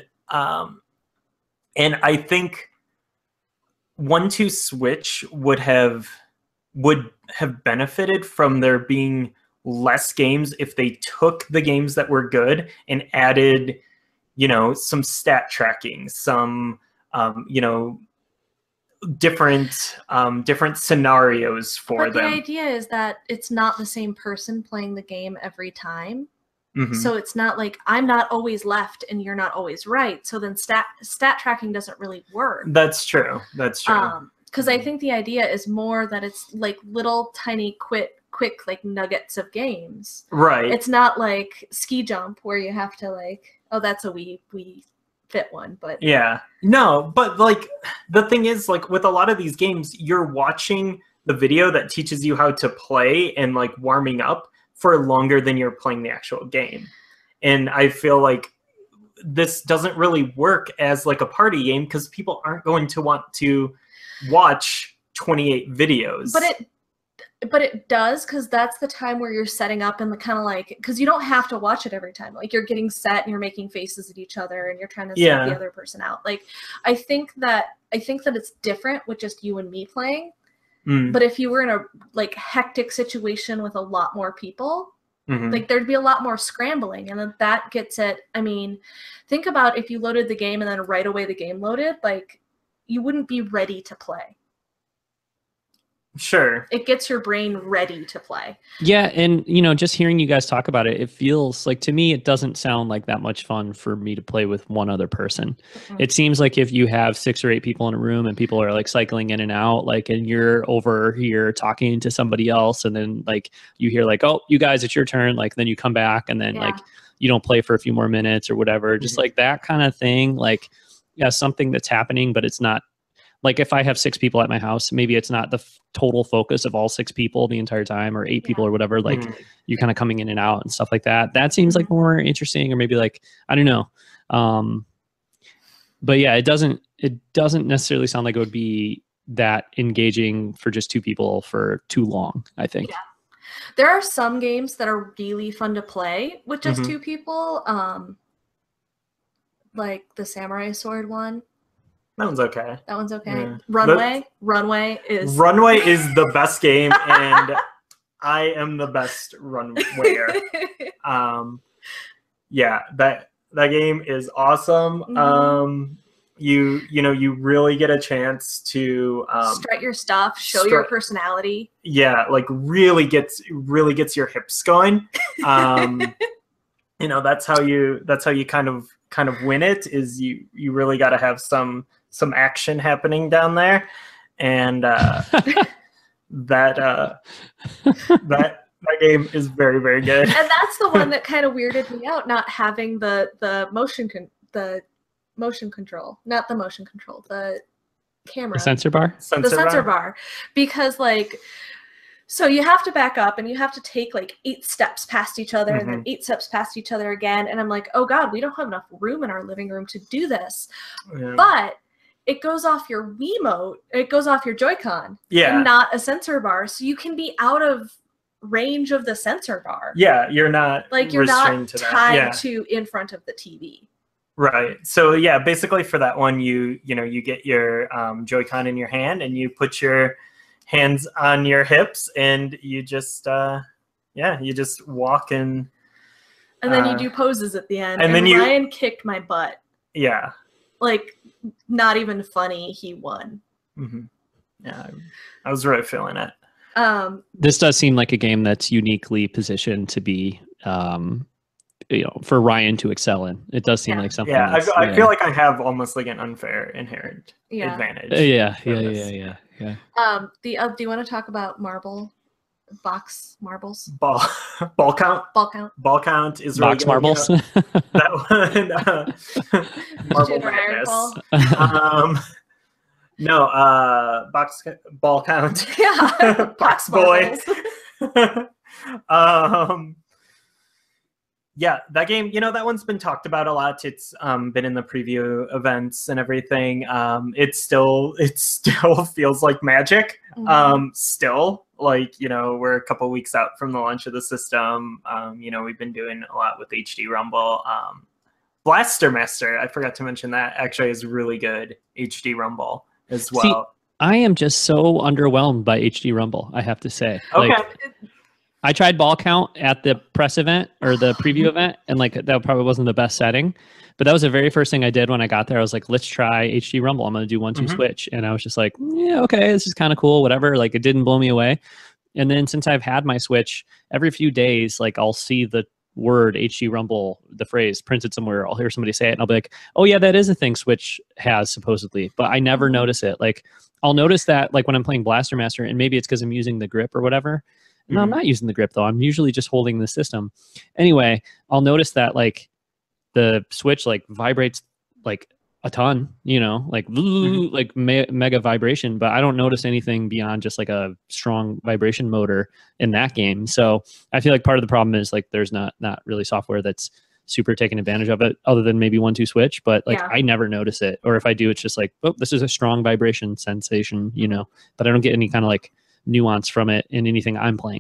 I think 1-2 Switch would have benefited from there being less games if they took the games that were good and added, you know, some stat tracking, some you know, different scenarios for them. But the idea is that it's not the same person playing the game every time. So it's not like I'm not always left and you're not always right. So then stat tracking doesn't really work. That's true. That's true. Because I think the idea is more that it's like little tiny quick like nuggets of games. Right. It's not like ski jump where you have to like, oh, that's a we fit one, but yeah. No, but like the thing is, like with a lot of these games, you're watching the video that teaches you how to play and like warming up for longer than you're playing the actual game. And I feel like this doesn't really work as like a party game because people aren't going to want to watch 28 videos. But it does, because that's the time where you're setting up and the kind of like, because you don't have to watch it every time. Like you're getting set and you're making faces at each other and you're trying to set the other person out. Like I think that it's different with just you and me playing. But if you were in a like hectic situation with a lot more people, like there'd be a lot more scrambling, and then that gets it. I mean, think about if you loaded the game and then right away the game loaded, like you wouldn't be ready to play. Sure. It gets your brain ready to play. Yeah, and you know, just hearing you guys talk about it, it feels like to me it doesn't sound like that much fun for me to play with one other person. It seems like if you have 6 or 8 people in a room and people are like cycling in and out, like, and you're over here talking to somebody else, and then like you hear like, oh, you guys, it's your turn, like then you come back and then like you don't play for a few more minutes or whatever, just like that kind of thing. Like, yeah, something that's happening, but it's not. Like if I have 6 people at my house, maybe it's not the total focus of all 6 people the entire time, or 8 people or whatever. Like you're kind of coming in and out and stuff like that. That seems like more interesting, or maybe like, I don't know. But yeah, it doesn't necessarily sound like it would be that engaging for just 2 people for too long, I think. Yeah. There are some games that are really fun to play with just 2 people. Like the Samurai Sword one. That one's okay. That one's okay. Yeah. Runway is the best game, and I am the best runwayer. Yeah, that game is awesome. You know, you really get a chance to strut your stuff, show your personality. Yeah, like really gets your hips going. You know, that's how you kind of win it, is you really got to have some action happening down there, and that game is very, very good. And that's the one that kind of weirded me out, not having the motion control, not the motion control, the camera, the sensor bar, the sensor bar, because like. So you have to back up and you have to take like 8 steps past each other and then 8 steps past each other again. And I'm like, oh God, we don't have enough room in our living room to do this. Yeah. But it goes off your Wiimote, it goes off your Joy-Con, and not a sensor bar. So you can be out of range of the sensor bar. Yeah, you're not like you're not tied to in front of the TV. Right. So yeah, basically for that one, you get your Joy-Con in your hand and you put your hands on your hips and you just walk and then you do poses at the end, and then Ryan kicked my butt. Yeah, like not even funny, he won. Yeah, I was really feeling it. This does seem like a game that's uniquely positioned to be for Ryan to excel in. It does seem like something. Yeah, I feel like I have almost like an unfair inherent advantage. Yeah. Do you want to talk about box marbles? Ball count. Ball count is box really marbles. That one. Marble madness. No, ball count. Yeah, box boy. Yeah, that game, that one's been talked about a lot. It's been in the preview events and everything. It still feels like magic. Still, like, we're a couple weeks out from the launch of the system. We've been doing a lot with HD Rumble. Blaster Master, I forgot to mention that, actually is really good HD Rumble as well. See, I am just so underwhelmed by HD Rumble, I have to say. Okay. Like, I tried ball count at the press event or the preview event, and like that probably wasn't the best setting. But that was the very first thing I did when I got there. I was like, let's try HD Rumble. I'm going to do 1-2 switch. And I was just like, yeah, okay, this is kind of cool, whatever. Like, it didn't blow me away. And then since I've had my Switch, every few days, like, I'll see the word HD Rumble, the phrase printed somewhere. I'll hear somebody say it, and I'll be like, oh yeah, that is a thing Switch has supposedly. But I never notice it. Like, I'll notice that like when I'm playing Blaster Master, and maybe it's because I'm using the grip or whatever. No, I'm not using the grip though. I'm usually just holding the system. Anyway, I'll notice that like the Switch like vibrates like a ton, like like mega vibration, but I don't notice anything beyond just like a strong vibration motor in that game. So I feel like part of the problem is like there's not really software that's super taking advantage of it other than maybe 1-2 switch, but like I never notice it. Or if I do, it's just like, oh, this is a strong vibration sensation, but I don't get any kind of like nuance from it in anything I'm playing.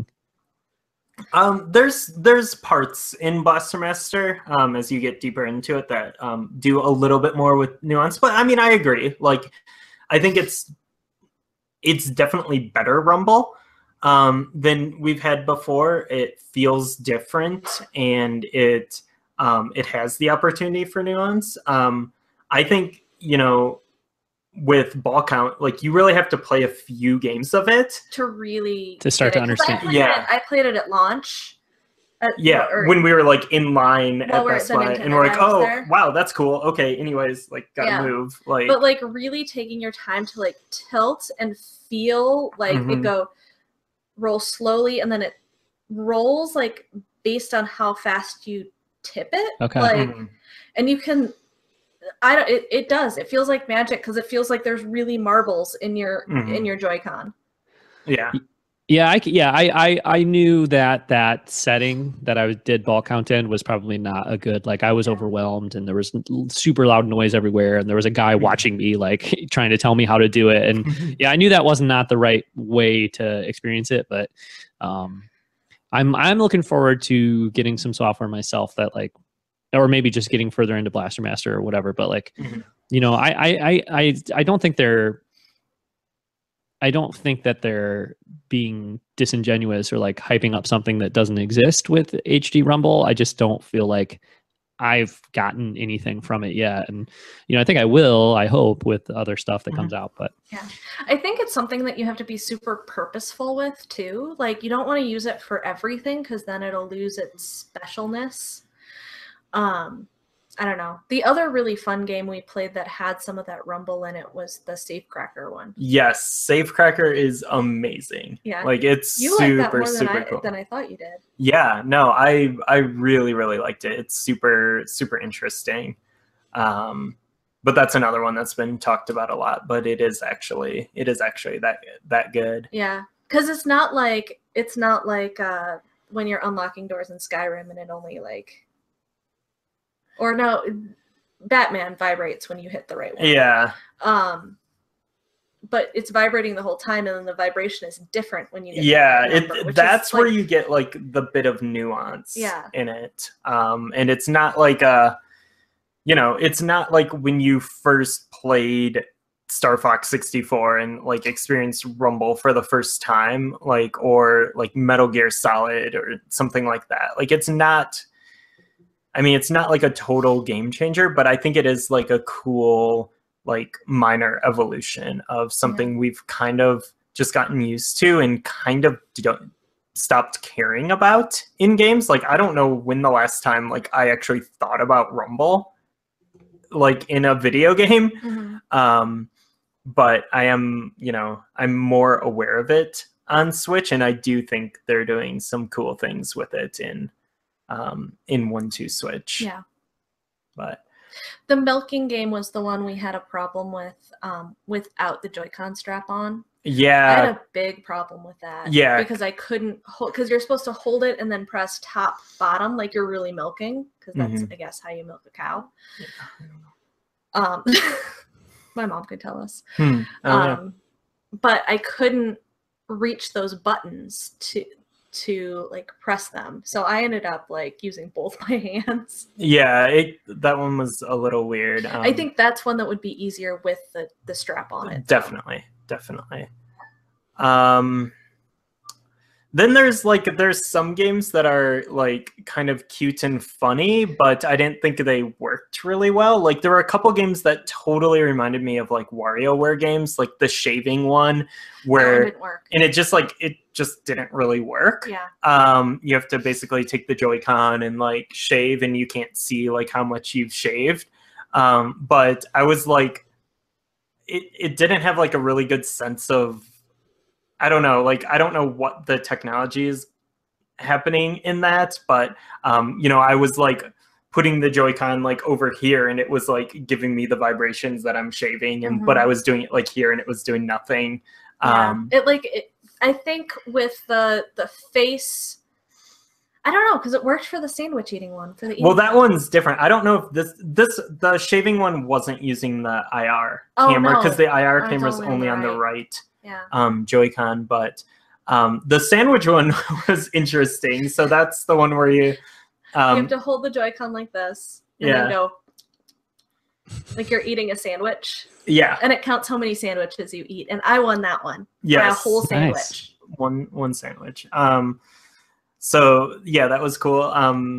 There's parts in Blaster Master as you get deeper into it that do a little bit more with nuance, but I mean, I agree. Like, I think it's definitely better Rumble than we've had before. It feels different, and it has the opportunity for nuance. I think with ball count, like, you really have to play a few games of it to start to understand. I played it at launch. When we were like in line at Best Buy, and we're like, oh wow, that's cool. Okay, anyways, like, gotta move. Like, but like really taking your time to like tilt and feel like it go roll slowly, and then it rolls like based on how fast you tip it. Okay. Like, and you can. It does. It feels like magic because it feels like there's really marbles in your Joy-Con. Yeah. Yeah, I knew that setting that I did ball count in was probably not a good, like, I was overwhelmed, and there was super loud noise everywhere, and there was a guy watching me, like, trying to tell me how to do it. And yeah, I knew that was not the right way to experience it, but I'm looking forward to getting some software myself that, like, or maybe just getting further into Blaster Master or whatever. But like, I don't think that they're being disingenuous or like hyping up something that doesn't exist with HD Rumble. I just don't feel like I've gotten anything from it yet. And, I think I will, I hope, with other stuff that comes out. But yeah, I think it's something that you have to be super purposeful with too. Like, you don't want to use it for everything because then it'll lose its specialness. I don't know. The other really fun game we played that had some of that rumble in it was the Safecracker one. Yes, Safecracker is amazing. Yeah, like, it's you super, like that more super cool than I thought you did. Yeah, no, I really, really liked it. It's super, super interesting. But that's another one that's been talked about a lot. But it is actually that good. Yeah, because it's not like when you're unlocking doors in Skyrim and it only like. Or no, Batman vibrates when you hit the right one. Yeah. But it's vibrating the whole time, and then the vibration is different when you get number, that's where you get like the bit of nuance in it. And it's not like it's not like when you first played Star Fox 64 and like experienced Rumble for the first time, like, or like Metal Gear Solid or something like that. Like, it's not like a total game changer, but I think it is like a cool, like, minor evolution of something we've kind of just gotten used to and kind of stopped caring about in games. Like, I don't know when the last time like I actually thought about Rumble like in a video game. But I am, I'm more aware of it on Switch, and I do think they're doing some cool things with it in 1-2 switch. Yeah. But the milking game was the one we had a problem with without the Joy-Con strap on. I had Yeah. a big problem with that. Yeah. Because I couldn't hold, because you're supposed to hold it and then press top bottom like you're really milking, because that's I guess how you milk a cow. Yeah, I don't know. My mom could tell us. Oh, yeah. But I couldn't reach those buttons to like press them, so I ended up like using both my hands. Yeah, that one was a little weird. I think that's one that would be easier with the strap on it. Definitely. Then there's some games that are like kind of cute and funny, but I didn't think they worked really well. Like there were a couple games that totally reminded me of like WarioWare games, like the shaving one, where didn't work. And it just didn't really work. Yeah. You have to basically take the Joy-Con and like shave, and you can't see like how much you've shaved. But I was like, it didn't have like a really good sense of, I don't know, like I don't know what the technology is happening in that, but I was like putting the Joy-Con like over here, and it was like giving me the vibrations that I'm shaving, and but I was doing it like here, and it was doing nothing. Yeah. I think with the face, I don't know, because it worked for the sandwich eating one. For the well, that one's different. I don't know if the shaving one wasn't using the IR camera, because the IR camera is only on the right. Yeah. Joy-Con, but the sandwich one was interesting. So that's the one where you have to hold the Joy-Con like this, and then go like you're eating a sandwich. Yeah. And it counts how many sandwiches you eat, and I won that one. Yes. By a whole sandwich. Nice. One sandwich. So yeah, that was cool.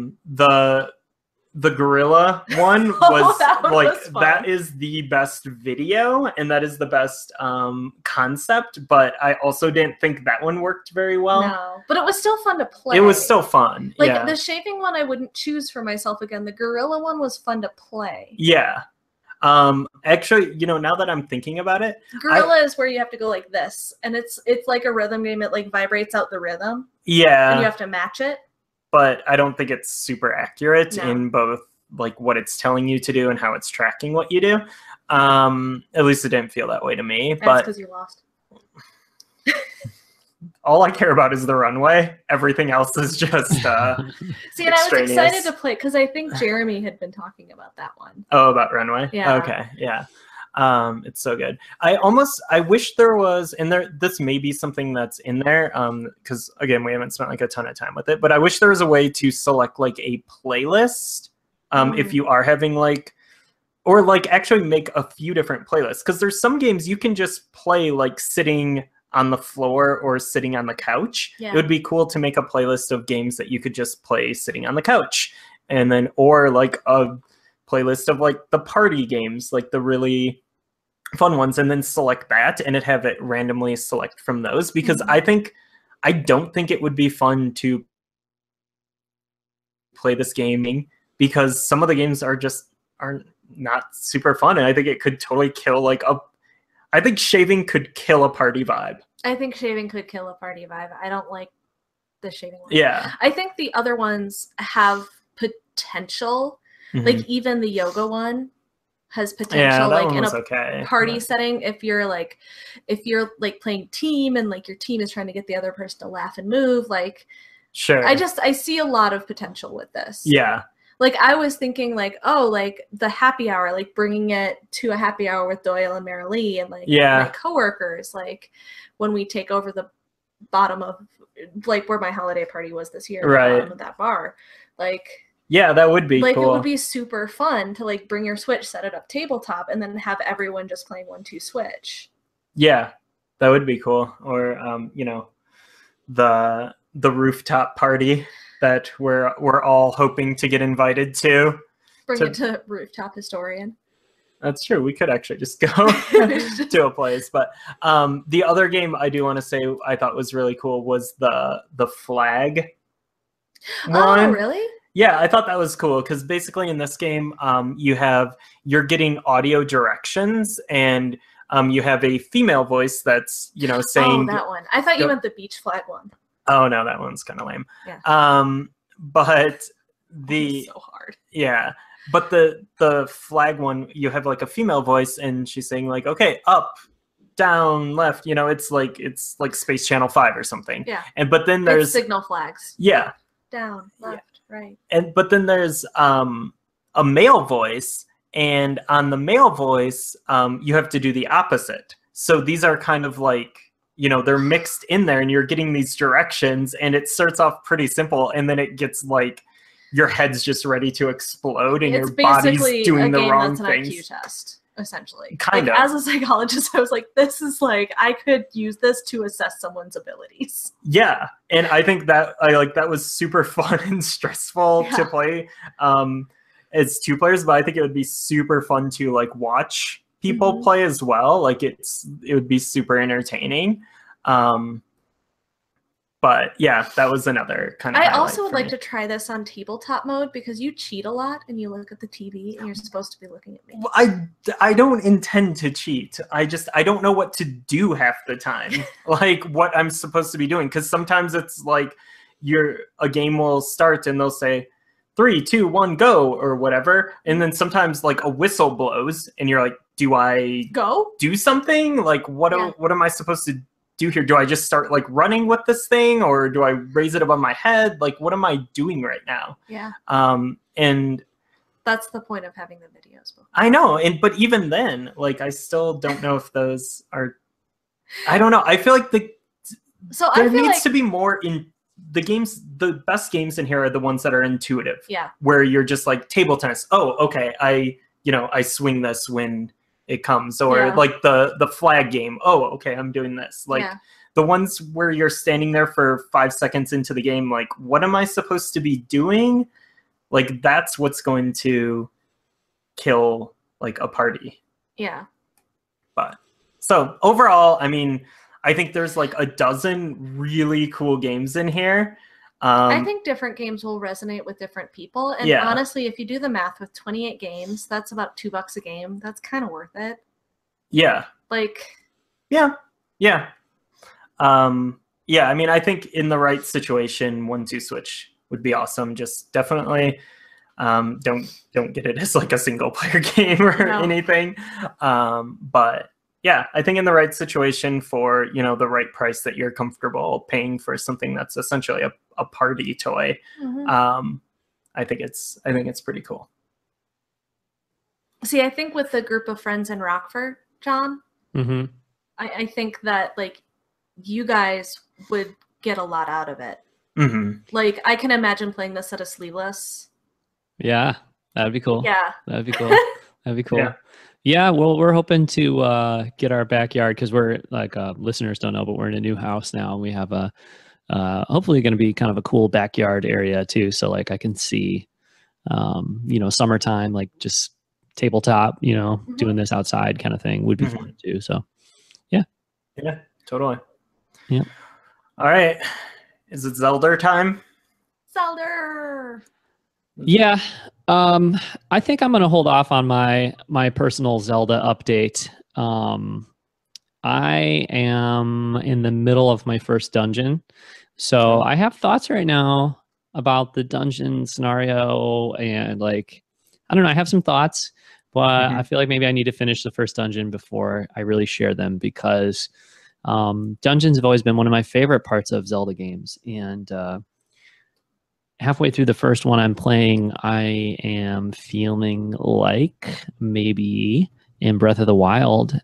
The gorilla one was that is the best video, and that is the best concept, but I also didn't think that one worked very well. No, but it was still fun to play. It was still fun. Like the shaving one I wouldn't choose for myself again. The gorilla one was fun to play. Yeah. Actually, now that I'm thinking about it, gorilla is where you have to go like this, and it's like a rhythm game. It like vibrates out the rhythm. Yeah. And you have to match it. But I don't think it's super accurate in both like what it's telling you to do and how it's tracking what you do. At least it didn't feel that way to me. That's because you lost. All I care about is the runway. Everything else is just See, and I was excited to play because I think Jeremy had been talking about that one. Oh, about runway? Yeah. Okay, yeah. It's so good. I wish there was, and this may be something that's in there, because again, we haven't spent like a ton of time with it, but I wish there was a way to select like a playlist, if you are having like, or like actually make a few different playlists, because there's some games you can just play like sitting on the floor or sitting on the couch. Yeah. It would be cool to make a playlist of games that you could just play sitting on the couch, and then, or like a playlist of like the party games, like the really fun ones, and then select that, and it have it randomly select from those, because I don't think it would be fun to play this gaming, because some of the games are not super fun, and I think it could totally kill I think shaving could kill a party vibe. I think shaving could kill a party vibe. I don't like the shaving one. Yeah. I think the other ones have potential. Like even the yoga one has potential, like in a party setting. If you're like playing team, and like your team is trying to get the other person to laugh and move, like sure. I see a lot of potential with this. Yeah. Like I was thinking like, oh, like the happy hour, like bringing it to a happy hour with Doyle and Marilee and like my coworkers, like when we take over the bottom of like where my holiday party was this year, right, the bottom of that bar, like. Yeah, that would be like cool. It would be super fun to like bring your Switch, set it up tabletop, and then have everyone just playing 1-2 Switch. Yeah, that would be cool. Or the rooftop party that we're all hoping to get invited to. Bring it to Rooftop Historian. That's true. We could actually just go to a place. But the other game I do want to say I thought was really cool was the flag one. Oh, really? Yeah, I thought that was cool, because basically in this game, you're getting audio directions, and you have a female voice that's saying. Oh, that one. I thought you meant the beach flag one. Oh no, that one's kind of lame. Yeah. But the so hard. Yeah, but the flag one, you have like a female voice, and she's saying like, okay, up, down, left, you know, it's like Space Channel 5 or something. Yeah. But then there's it's signal flags. Yeah. Down, left, right. But then there's a male voice, and on the male voice, you have to do the opposite. So these are kind of like, you know, they're mixed in there, and you're getting these directions, and it starts off pretty simple, and then it gets like your head's just ready to explode, and your body's doing the wrong things. It's basically a game that's an IQ test, essentially. Kind of. As a psychologist, I was like, this is like, I could use this to assess someone's abilities. Yeah, and I think that that was super fun and stressful to play as 2 players, but I think it would be super fun to like watch people play as well. Like it would be super entertaining. But yeah, that was another kind of. I also would like to try this on tabletop mode, because you cheat a lot and you look at the TV and you're supposed to be looking at me. Well, I don't intend to cheat. I don't know what to do half the time. Like what I'm supposed to be doing, because sometimes it's like a game will start and they'll say 3, 2, 1, go, or whatever, and then sometimes like a whistle blows and you're like, do I go do something? Like what am I supposed to do here? Do I just start like running with this thing, or do I raise it above my head? Like what am I doing right now? Yeah. And that's the point of having the videos before. I know, but even then, like I still don't know if those are. I don't know. I feel like there needs to be more in the games. The best games in here are the ones that are intuitive. Yeah. Where you're just like table tennis. Oh, okay. I swing this when it comes, or like the flag game. Oh, okay, I'm doing this. Like the ones where you're standing there for 5 seconds into the game, like what am I supposed to be doing? Like that's what's going to kill like a party. Yeah. But so overall, I mean, I think there's like a dozen really cool games in here. I think different games will resonate with different people. And honestly, if you do the math with 28 games, that's about $2 a game. That's kind of worth it. Yeah. Like. Yeah. Yeah. I mean, I think in the right situation, 1-2 switch would be awesome. Just definitely don't get it as like a single player game or anything. But yeah, I think in the right situation for, you know, the right price that you're comfortable paying for something that's essentially a party toy, I think it's pretty cool. See, I think with the group of friends in Rockford, John, I think that like you guys would get a lot out of it. Like I can imagine playing this at a sleeveless. Yeah, that'd be cool. Yeah, that'd be cool. That'd be cool. Yeah, well, we're hoping to get our backyard, because we're like listeners don't know, but we're in a new house now. And we have a hopefully going to be kind of a cool backyard area too. So like I can see, you know, summertime, like just tabletop, you know, doing this outside kind of thing would be fun too. So yeah, totally. Yeah. All right, is it Zelda time? Zelda. Yeah. I think I'm going to hold off on my personal Zelda update. I am in the middle of my first dungeon, so I have thoughts right now about the dungeon scenario, and like, I don't know, I have some thoughts, but I feel like maybe I need to finish the first dungeon before I really share them, because dungeons have always been one of my favorite parts of Zelda games, and halfway through the first one I'm playing, I am feeling like maybe in Breath of the Wild,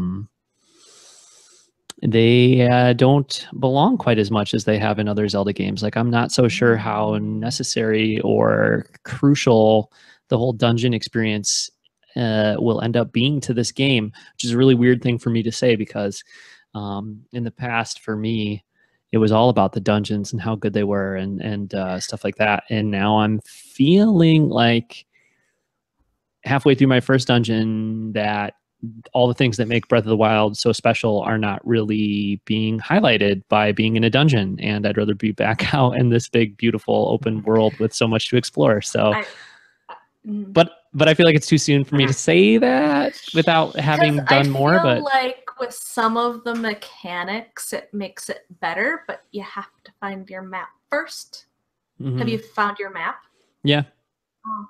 they don't belong quite as much as they have in other Zelda games. Like I'm not so sure how necessary or crucial the whole dungeon experience will end up being to this game, which is a really weird thing for me to say, because in the past for me, it was all about the dungeons and how good they were and stuff like that. And now I'm feeling like halfway through my first dungeon that all the things that make Breath of the Wild so special are not really being highlighted by being in a dungeon. And I'd rather be back out in this big, beautiful open world with so much to explore. So, but I feel like it's too soon for me to say that without having done more. But like with some of the mechanics, it makes it better, but you have to find your map first. Have you found your map? Yeah. Oh.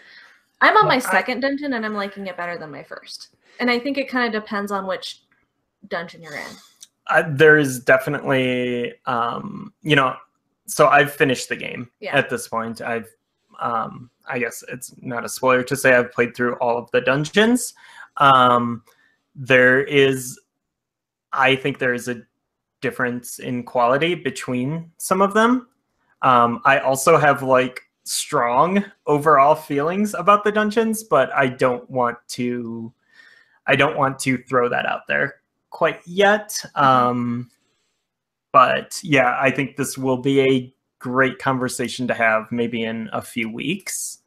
I'm on my second dungeon and I'm liking it better than my first. And I think it kind of depends on which dungeon you're in? There is definitely, you know, so I've finished the game at this point. I've, I guess it's not a spoiler to say I've played through all of the dungeons. There is, I think there is a difference in quality between some of them. I also have like strong overall feelings about the dungeons, but I don't want to throw that out there quite yet. But yeah, I think this will be a great conversation to have maybe in a few weeks.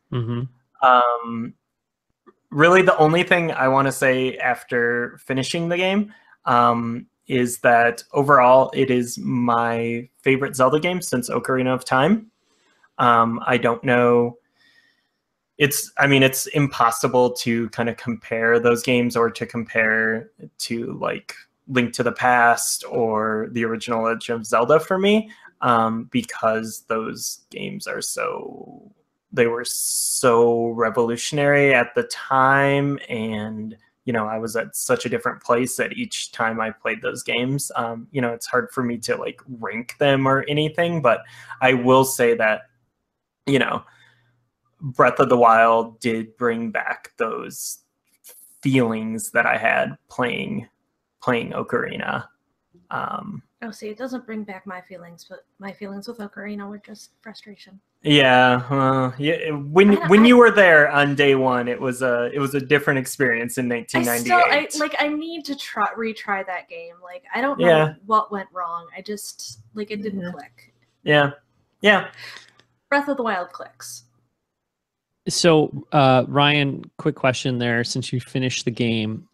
Really, the only thing I want to say after finishing the game is that overall it is my favorite Zelda game since Ocarina of Time. I don't know. I mean, it's impossible to kind of compare those games or to compare to like Link to the Past or the original Legend of Zelda for me, because those games are they were so revolutionary at the time, and you know, I was at such a different place at each time I played those games. You know, it's hard for me to like rank them or anything, but I will say that, you know, Breath of the Wild did bring back those feelings that I had playing Ocarina. See, it doesn't bring back my feelings, but my feelings with Ocarina were just frustration. Yeah, when you were there on day one, it was a different experience in 1998. I need to retry that game. Like, I don't know what went wrong. I just it didn't click. Yeah. Breath of the Wild clicks. So, Ryan, quick question there. Since you finished the game,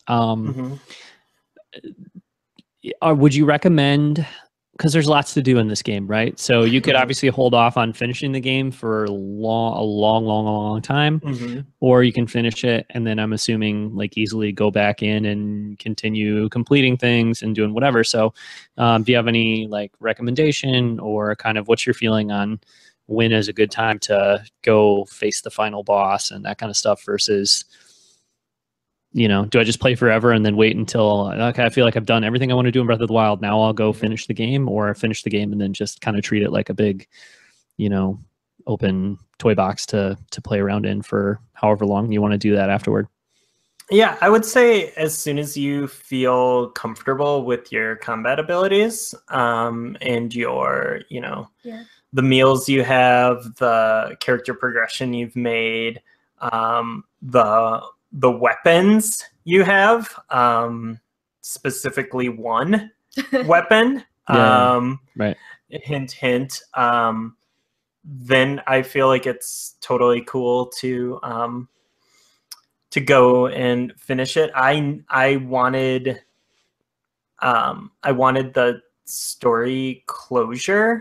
would you recommend? Because there's lots to do in this game, right? So you could obviously hold off on finishing the game for a long time, or you can finish it and then I'm assuming like easily go back in and continue completing things and doing whatever. So, do you have any like recommendation or kind of what's your feeling on when is a good time to go face the final boss and that kind of stuff versus, you know, do I just play forever and then wait until, okay, I feel like I've done everything I want to do in Breath of the Wild. Now I'll go finish the game, or finish the game and then just kind of treat it like a big, you know, open toy box to play around in for however long you want to do that afterward. Yeah, I would say as soon as you feel comfortable with your combat abilities, and your, you know, the meals you have, the character progression you've made, the weapons you have, specifically one weapon, right. Hint, hint. Then I feel like it's totally cool to go and finish it. I wanted the story closure.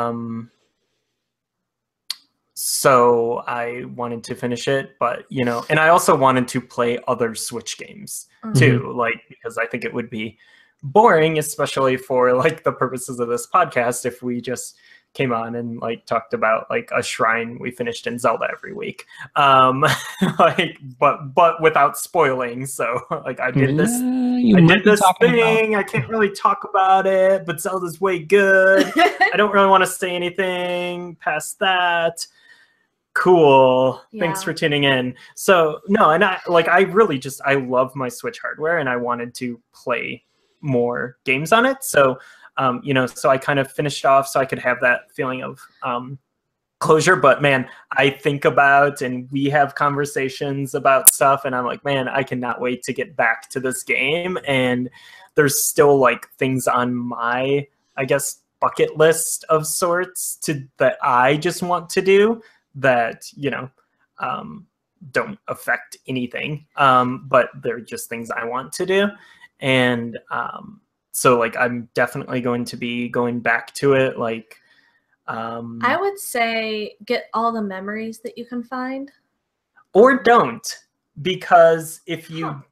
So I wanted to finish it, but you know, and I also wanted to play other Switch games too, like, because I think it would be boring, especially for like the purposes of this podcast, if we just came on and like talked about like a shrine we finished in Zelda every week, like, but without spoiling. So like I did this thing. I can't really talk about it, but Zelda's way good. I don't really want to say anything past that. Cool. Thanks for tuning in. So no, and I love my Switch hardware and I wanted to play more games on it. So you know, so I kind of finished off so I could have that feeling of closure. But man, I think about and we have conversations about stuff and I'm like, man, I cannot wait to get back to this game. And there's still like things on my, I guess, bucket list of sorts that I just want to do that, you know, don't affect anything. But they're just things I want to do. And so like I'm definitely going to be going back to it. Like I would say get all the memories that you can find. Or don't, because if you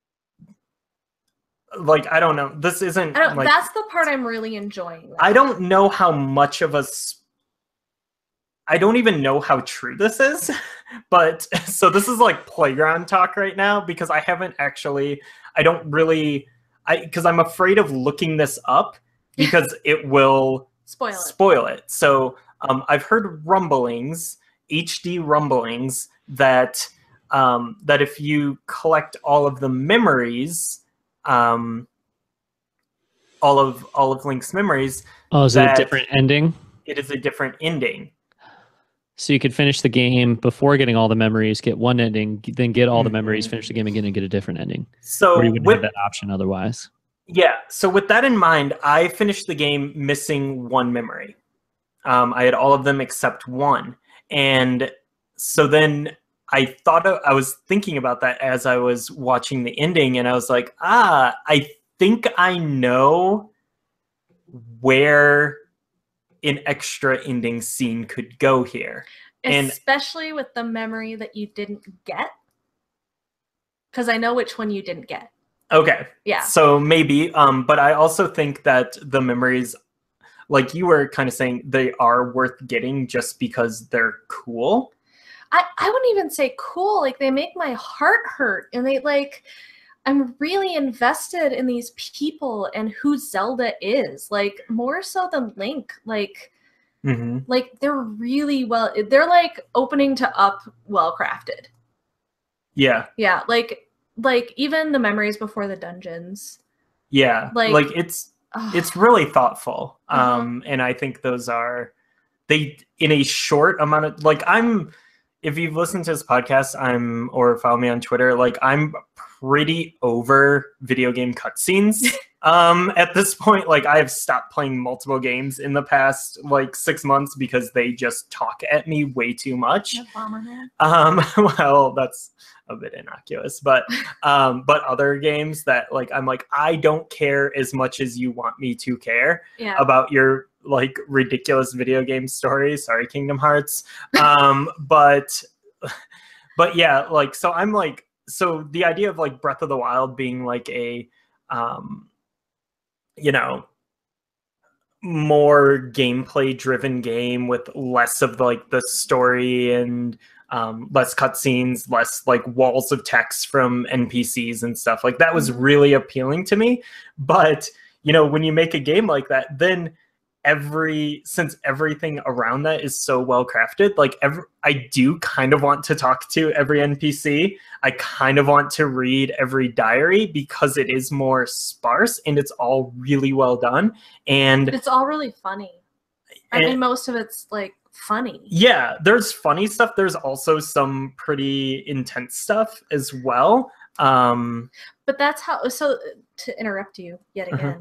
like, I don't know. This isn't like, that's the part I'm really enjoying. I don't know how much of us. I don't even know how true this is, but so this is like playground talk right now because I because I'm afraid of looking this up because it will spoil it. So I've heard rumblings, HD rumblings, that that if you collect all of the memories, all of Link's memories, is it a different ending? It is a different ending. So you could finish the game before getting all the memories, get one ending, then get all the memories, finish the game again, and get a different ending. So or you wouldn't have that option otherwise. Yeah. So with that in mind, I finished the game missing one memory. I had all of them except one, and so then I was thinking about that as I was watching the ending, and I was like, I think I know where an extra ending scene could go here. Especially with the memory that you didn't get. Because I know which one you didn't get. Okay. Yeah. So maybe, but I also think that the memories, like you were kind of saying, they are worth getting just because they're cool. I wouldn't even say cool. Like, they make my heart hurt. And they, like, I'm really invested in these people and who Zelda is. Like, more so than Link. Like, like they're really they're like opening to up well-crafted. Yeah. Yeah. Like even the memories before the dungeons. Yeah. Like it's really thoughtful. And I think those are, they, in a short amount of, like, if you've listened to this podcast, or follow me on Twitter, like, I'm pretty over video game cutscenes. At this point, like, I have stopped playing multiple games in the past, like, 6 months because they just talk at me way too much. Well, that's a bit innocuous, but other games that, like, I'm like, I don't care as much as you want me to care about your, like, ridiculous video game story. Sorry, Kingdom Hearts. But yeah, like, so I'm like, so the idea of, like, Breath of the Wild being like a, you know, more gameplay driven game with less of, like, the story and less cutscenes, less, like, walls of text from NPCs and stuff, like, that was really appealing to me. But, you know, when you make a game like that, then since everything around that is so well crafted, like, I do kind of want to talk to every NPC. I kind of want to read every diary because it is more sparse and it's all really well done, and it's all really funny. I mean, most of it's, like, funny. Yeah, there's funny stuff. There's also some pretty intense stuff as well. But that's how. So to interrupt you yet again,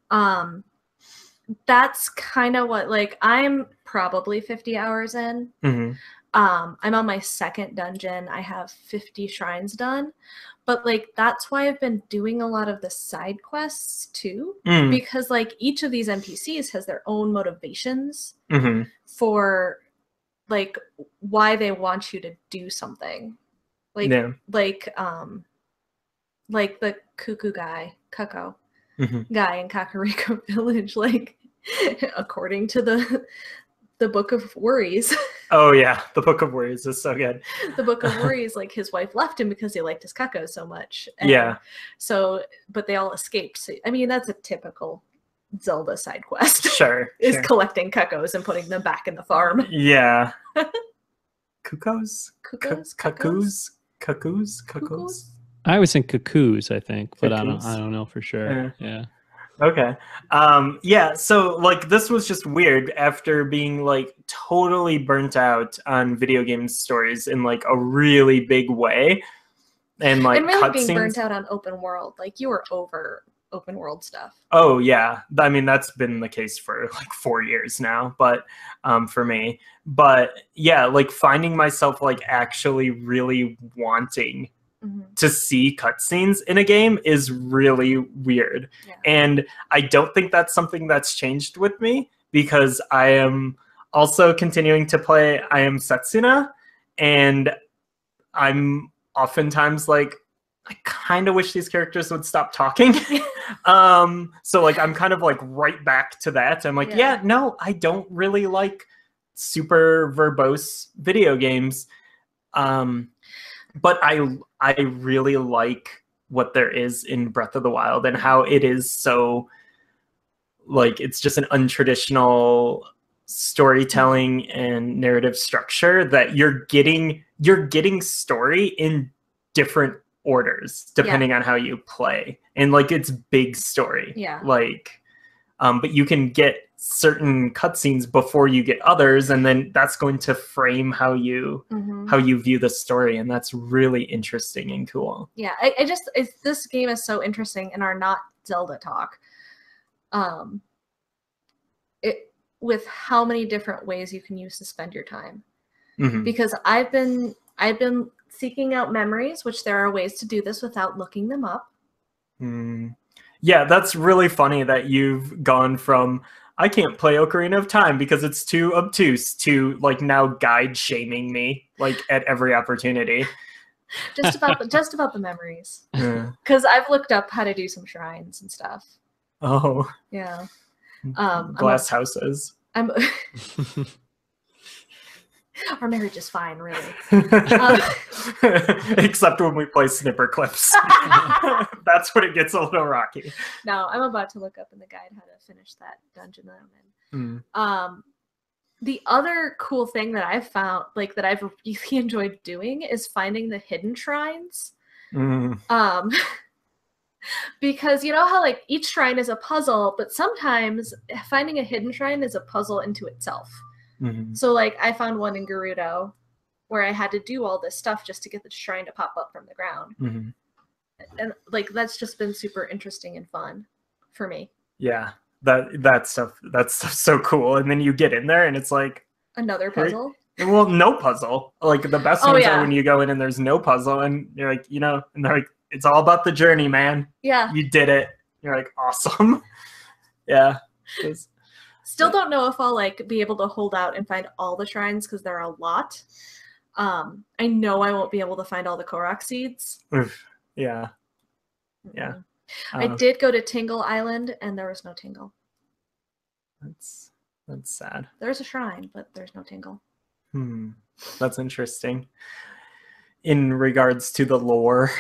that's kind of what, like, I'm probably 50 hours in. I'm on my second dungeon. I have 50 shrines done. But, like, that's why I've been doing a lot of the side quests too. Because, like, each of these NPCs has their own motivations for, like, why they want you to do something. Like, like the cuckoo guy, Cuckoo guy in Kakariko Village, like, according to the Book of Worries. Oh yeah, the Book of Worries is so good. The Book of Worries, like, his wife left him because he liked his cuckoo so much. And so, but they all escaped. So, I mean, that's a typical Zelda side quest. Sure. Is collecting cuckoos and putting them back in the farm. Yeah. Cuckoos? Cuckoos? Cuckoos? I always think cuckoos, I think, but I don't know for sure. Yeah. Okay. Yeah, so, like, this was just weird after being, like, totally burnt out on video game stories in, like, a really big way. And, like, and really being burnt out on open world. Like, you were over open world stuff. Oh yeah, I mean, that's been the case for, like, 4 years now, but for me. But yeah, like, finding myself, like, actually really wanting to see cutscenes in a game is really weird. And I don't think that's something that's changed with me, because I am also continuing to play I Am Setsuna, and I'm oftentimes like, I kind of wish these characters would stop talking. So, like, I'm kind of, like, right back to that. I'm like, yeah, no, I don't really like super verbose video games. But I really like what there is in Breath of the Wild, and how it is so, like, it's just an untraditional storytelling and narrative structure that you're getting story in different orders depending on how you play, and like it's big story, like but you can get certain cutscenes before you get others, and then that's going to frame how you view the story, and that's really interesting and cool. Yeah, this game is so interesting in our not Zelda talk. With how many different ways you can use to spend your time, because I've been seeking out memories, which there are ways to do this without looking them up. Yeah, that's really funny that you've gone from I can't play Ocarina of Time because it's too obtuse to like now guide shaming me like at every opportunity. just about the memories, because I've looked up how to do some shrines and stuff. Oh yeah. Glass houses. Our marriage is fine, really. Except when we play snipper clips. That's when it gets a little rocky. No, I'm about to look up in the guide how to finish that dungeon that I'm in. The other cool thing that I've found, like that I've really enjoyed doing, is finding the hidden shrines. Because you know how like each shrine is a puzzle, but sometimes finding a hidden shrine is a puzzle into itself. So like I found one in Gerudo where I had to do all this stuff just to get the shrine to pop up from the ground. And like that's just been super interesting and fun for me. Yeah, that's so cool. And then you get in there and it's like another puzzle. Well, no puzzle. Like the best ones are when you go in and there's no puzzle, and you're like, you know, and they're like, it's all about the journey, man. Yeah. You did it. You're like, awesome. Yeah. Still don't know if I'll like be able to hold out and find all the shrines because there are a lot. I know I won't be able to find all the Korok seeds. Yeah. Yeah. I did go to Tingle Island and there was no Tingle. That's sad. There's a shrine, but there's no Tingle. That's interesting. In regards to the lore.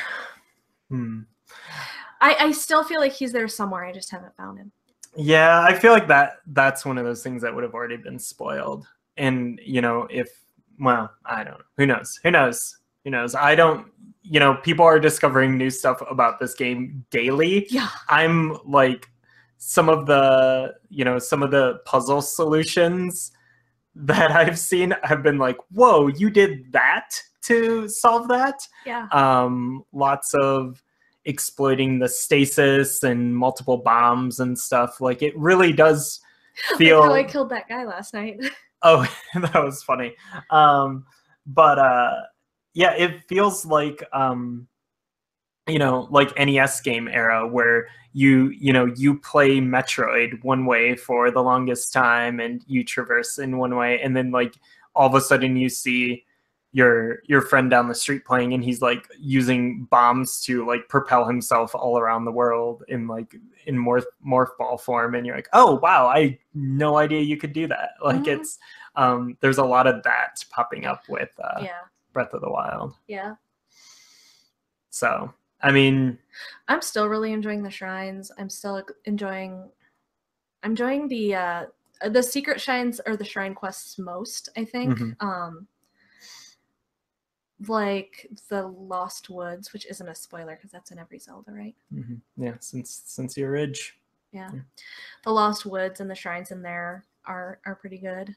I still feel like he's there somewhere. I just haven't found him. Yeah, I feel like that's one of those things that would have already been spoiled. And, you know, I don't know. Who knows? I don't, you know, people are discovering new stuff about this game daily. Yeah. I'm like, some of the puzzle solutions that I've seen have been like, whoa, you did that to solve that? Yeah. Lots of exploiting the stasis and multiple bombs and stuff. Like it really does feel like how I killed that guy last night. Oh, that was funny. Yeah, it feels like you know, like NES game era where you play Metroid one way for the longest time and you traverse in one way, and then like all of a sudden you see your friend down the street playing and he's like using bombs to like propel himself all around the world in morph ball form, and you're like, oh wow, I had no idea you could do that. Like it's there's a lot of that popping up with Breath of the Wild. Yeah. So I mean, I'm still really enjoying the shrines. I'm still enjoying the secret shrines or the shrine quests most, I think. Like the Lost Woods, which isn't a spoiler because that's in every Zelda, right? Yeah, since the Ridge. Yeah. The Lost Woods and the shrines in there are pretty good.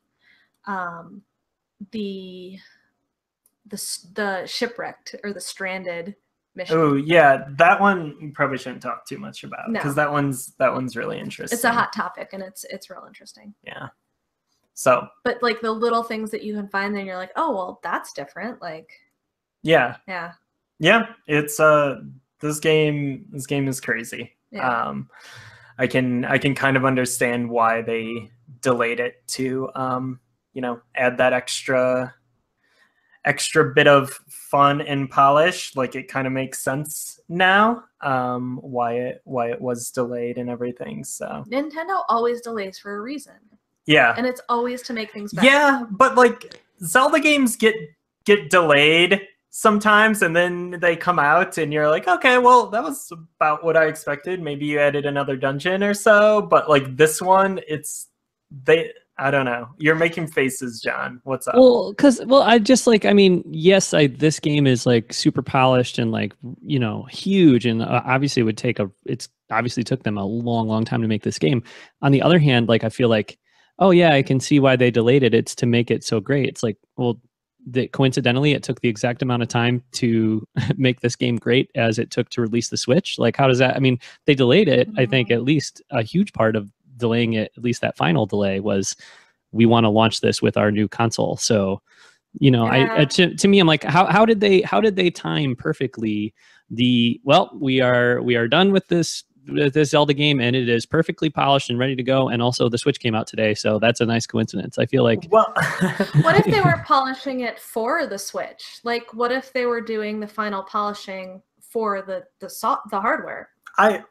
The shipwrecked or the stranded mission. Oh yeah, that one you probably shouldn't talk too much about because that one's really interesting. It's a hot topic and it's real interesting. Yeah. So. But like the little things that you can find, then you're like, oh well, that's different. Like. Yeah. Yeah. Yeah. It's this game is crazy. Yeah. I can kind of understand why they delayed it to add that extra bit of fun and polish. Like it kind of makes sense now why it was delayed and everything. So Nintendo always delays for a reason. Yeah. And it's always to make things better. Yeah, but like Zelda games get delayed sometimes, and then they come out and you're like, okay, well, that was about what I expected. Maybe you added another dungeon or so, but like this one, I don't know. You're making faces, John. What's up? Well, I just like, I mean, yes, this game is like super polished and like, you know, huge, and obviously it's obviously took them a long, long time to make this game. On the other hand, like, I feel like, oh yeah, I can see why they delayed it. It's to make it so great. It's like, well, coincidentally, it took the exact amount of time to make this game great as it took to release the Switch. Like, how does that? I mean, they delayed it. I think at least a huge part of delaying it, at least that final delay, was we want to launch this with our new console. So, you know, to me, I'm like, how did they time perfectly we are done with this Zelda game, and it is perfectly polished and ready to go, and also the Switch came out today, so that's a nice coincidence. I feel like, well, what if they were polishing it for the Switch? Like, what if they were doing the final polishing for the hardware? I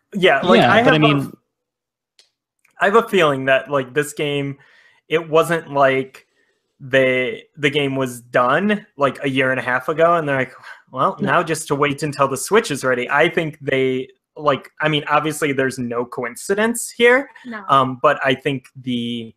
have a feeling that like this game, it wasn't like the game was done like a year and a half ago, and they're like, well, now just to wait until the Switch is ready. I think they like, I mean, obviously there's no coincidence here, but I think the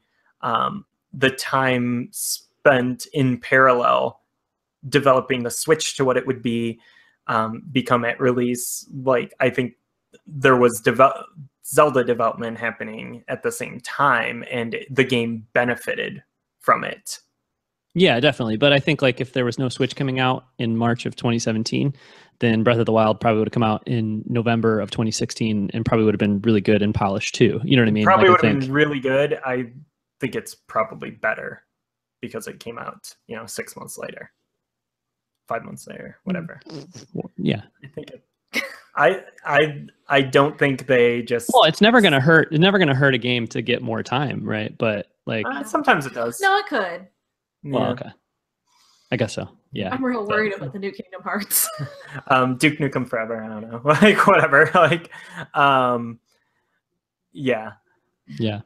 time spent in parallel developing the Switch to what it would become at release, like, I think there was Zelda development happening at the same time, and the game benefited from it. Yeah, definitely. But I think like if there was no Switch coming out in March of 2017, then Breath of the Wild probably would have come out in November of 2016 and probably would have been really good and polished too. You know what I mean? Probably would have been really good. I think it's probably better because it came out, 6 months later, 5 months later, whatever. Yeah. I think I don't think they just. Well, it's never gonna hurt. It's never gonna hurt a game to get more time, right? But like sometimes it does. No, it could. Well, yeah. Okay. I guess so. Yeah. I'm real worried about the new Kingdom Hearts. Duke Nukem Forever. I don't know. Like whatever. Like, yeah. Yeah.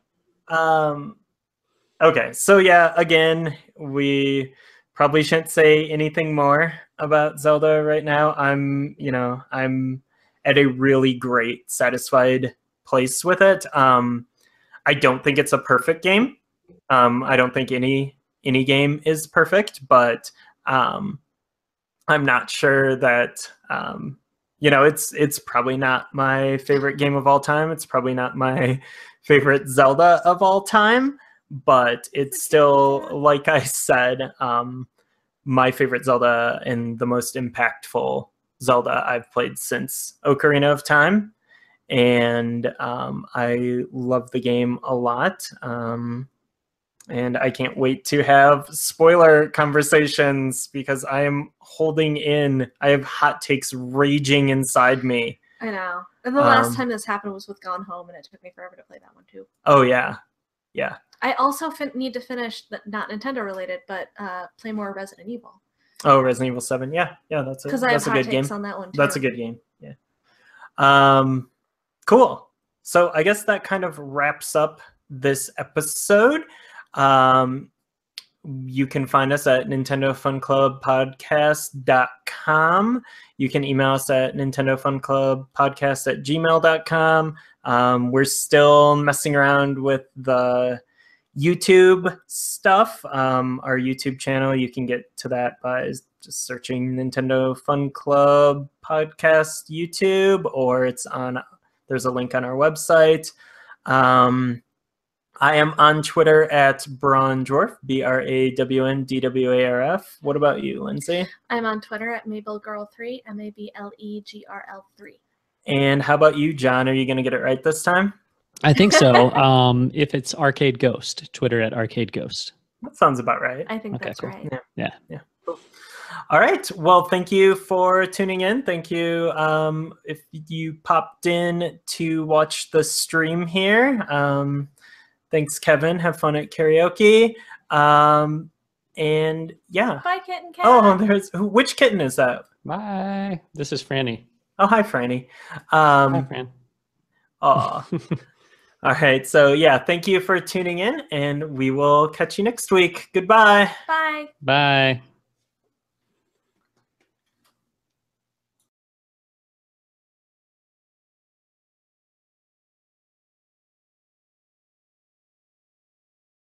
Okay. So yeah, again, we probably shouldn't say anything more about Zelda right now. I'm at a really great, satisfied place with it. I don't think it's a perfect game. I don't think any game is perfect, but I'm not sure that it's probably not my favorite game of all time. It's probably not my favorite Zelda of all time, but it's still, like I said, my favorite Zelda and the most impactful Zelda I've played since Ocarina of Time. And I love the game a lot. And I can't wait to have spoiler conversations because I am holding in. I have hot takes raging inside me. I know. And the last time this happened was with Gone Home, and it took me forever to play that one too. Oh, yeah. Yeah. I also need to finish, not Nintendo related, but play more Resident Evil. Oh, Resident Evil 7. Yeah. Yeah, that's a good game. On that one too. That's a good game. Yeah. Cool. So I guess that kind of wraps up this episode. You can find us at nintendofunclubpodcast.com. You can email us at nintendofunclubpodcast@gmail.com. We're still messing around with the YouTube stuff. Our YouTube channel, you can get to that by just searching Nintendo Fun Club Podcast YouTube, or there's a link on our website. I am on Twitter at Brandwarf, BRAWNDWARF. What about you, Lindsay? I'm on Twitter at MabelGirl3, MABLEGRL3. And how about you, John? Are you going to get it right this time? I think so. If it's Arcade Ghost, Twitter at Arcade Ghost. That sounds about right. I think that's cool. right. Yeah. Cool. All right. Well, thank you for tuning in. Thank you if you popped in to watch the stream here. Thanks, Kevin. Have fun at karaoke. And yeah. Bye, Kitten Cat. Oh, which kitten is that? Bye. This is Franny. Oh, hi, Franny. Hi, Fran. Aw. All right. So yeah, thank you for tuning in, and we will catch you next week. Goodbye. Bye. Bye.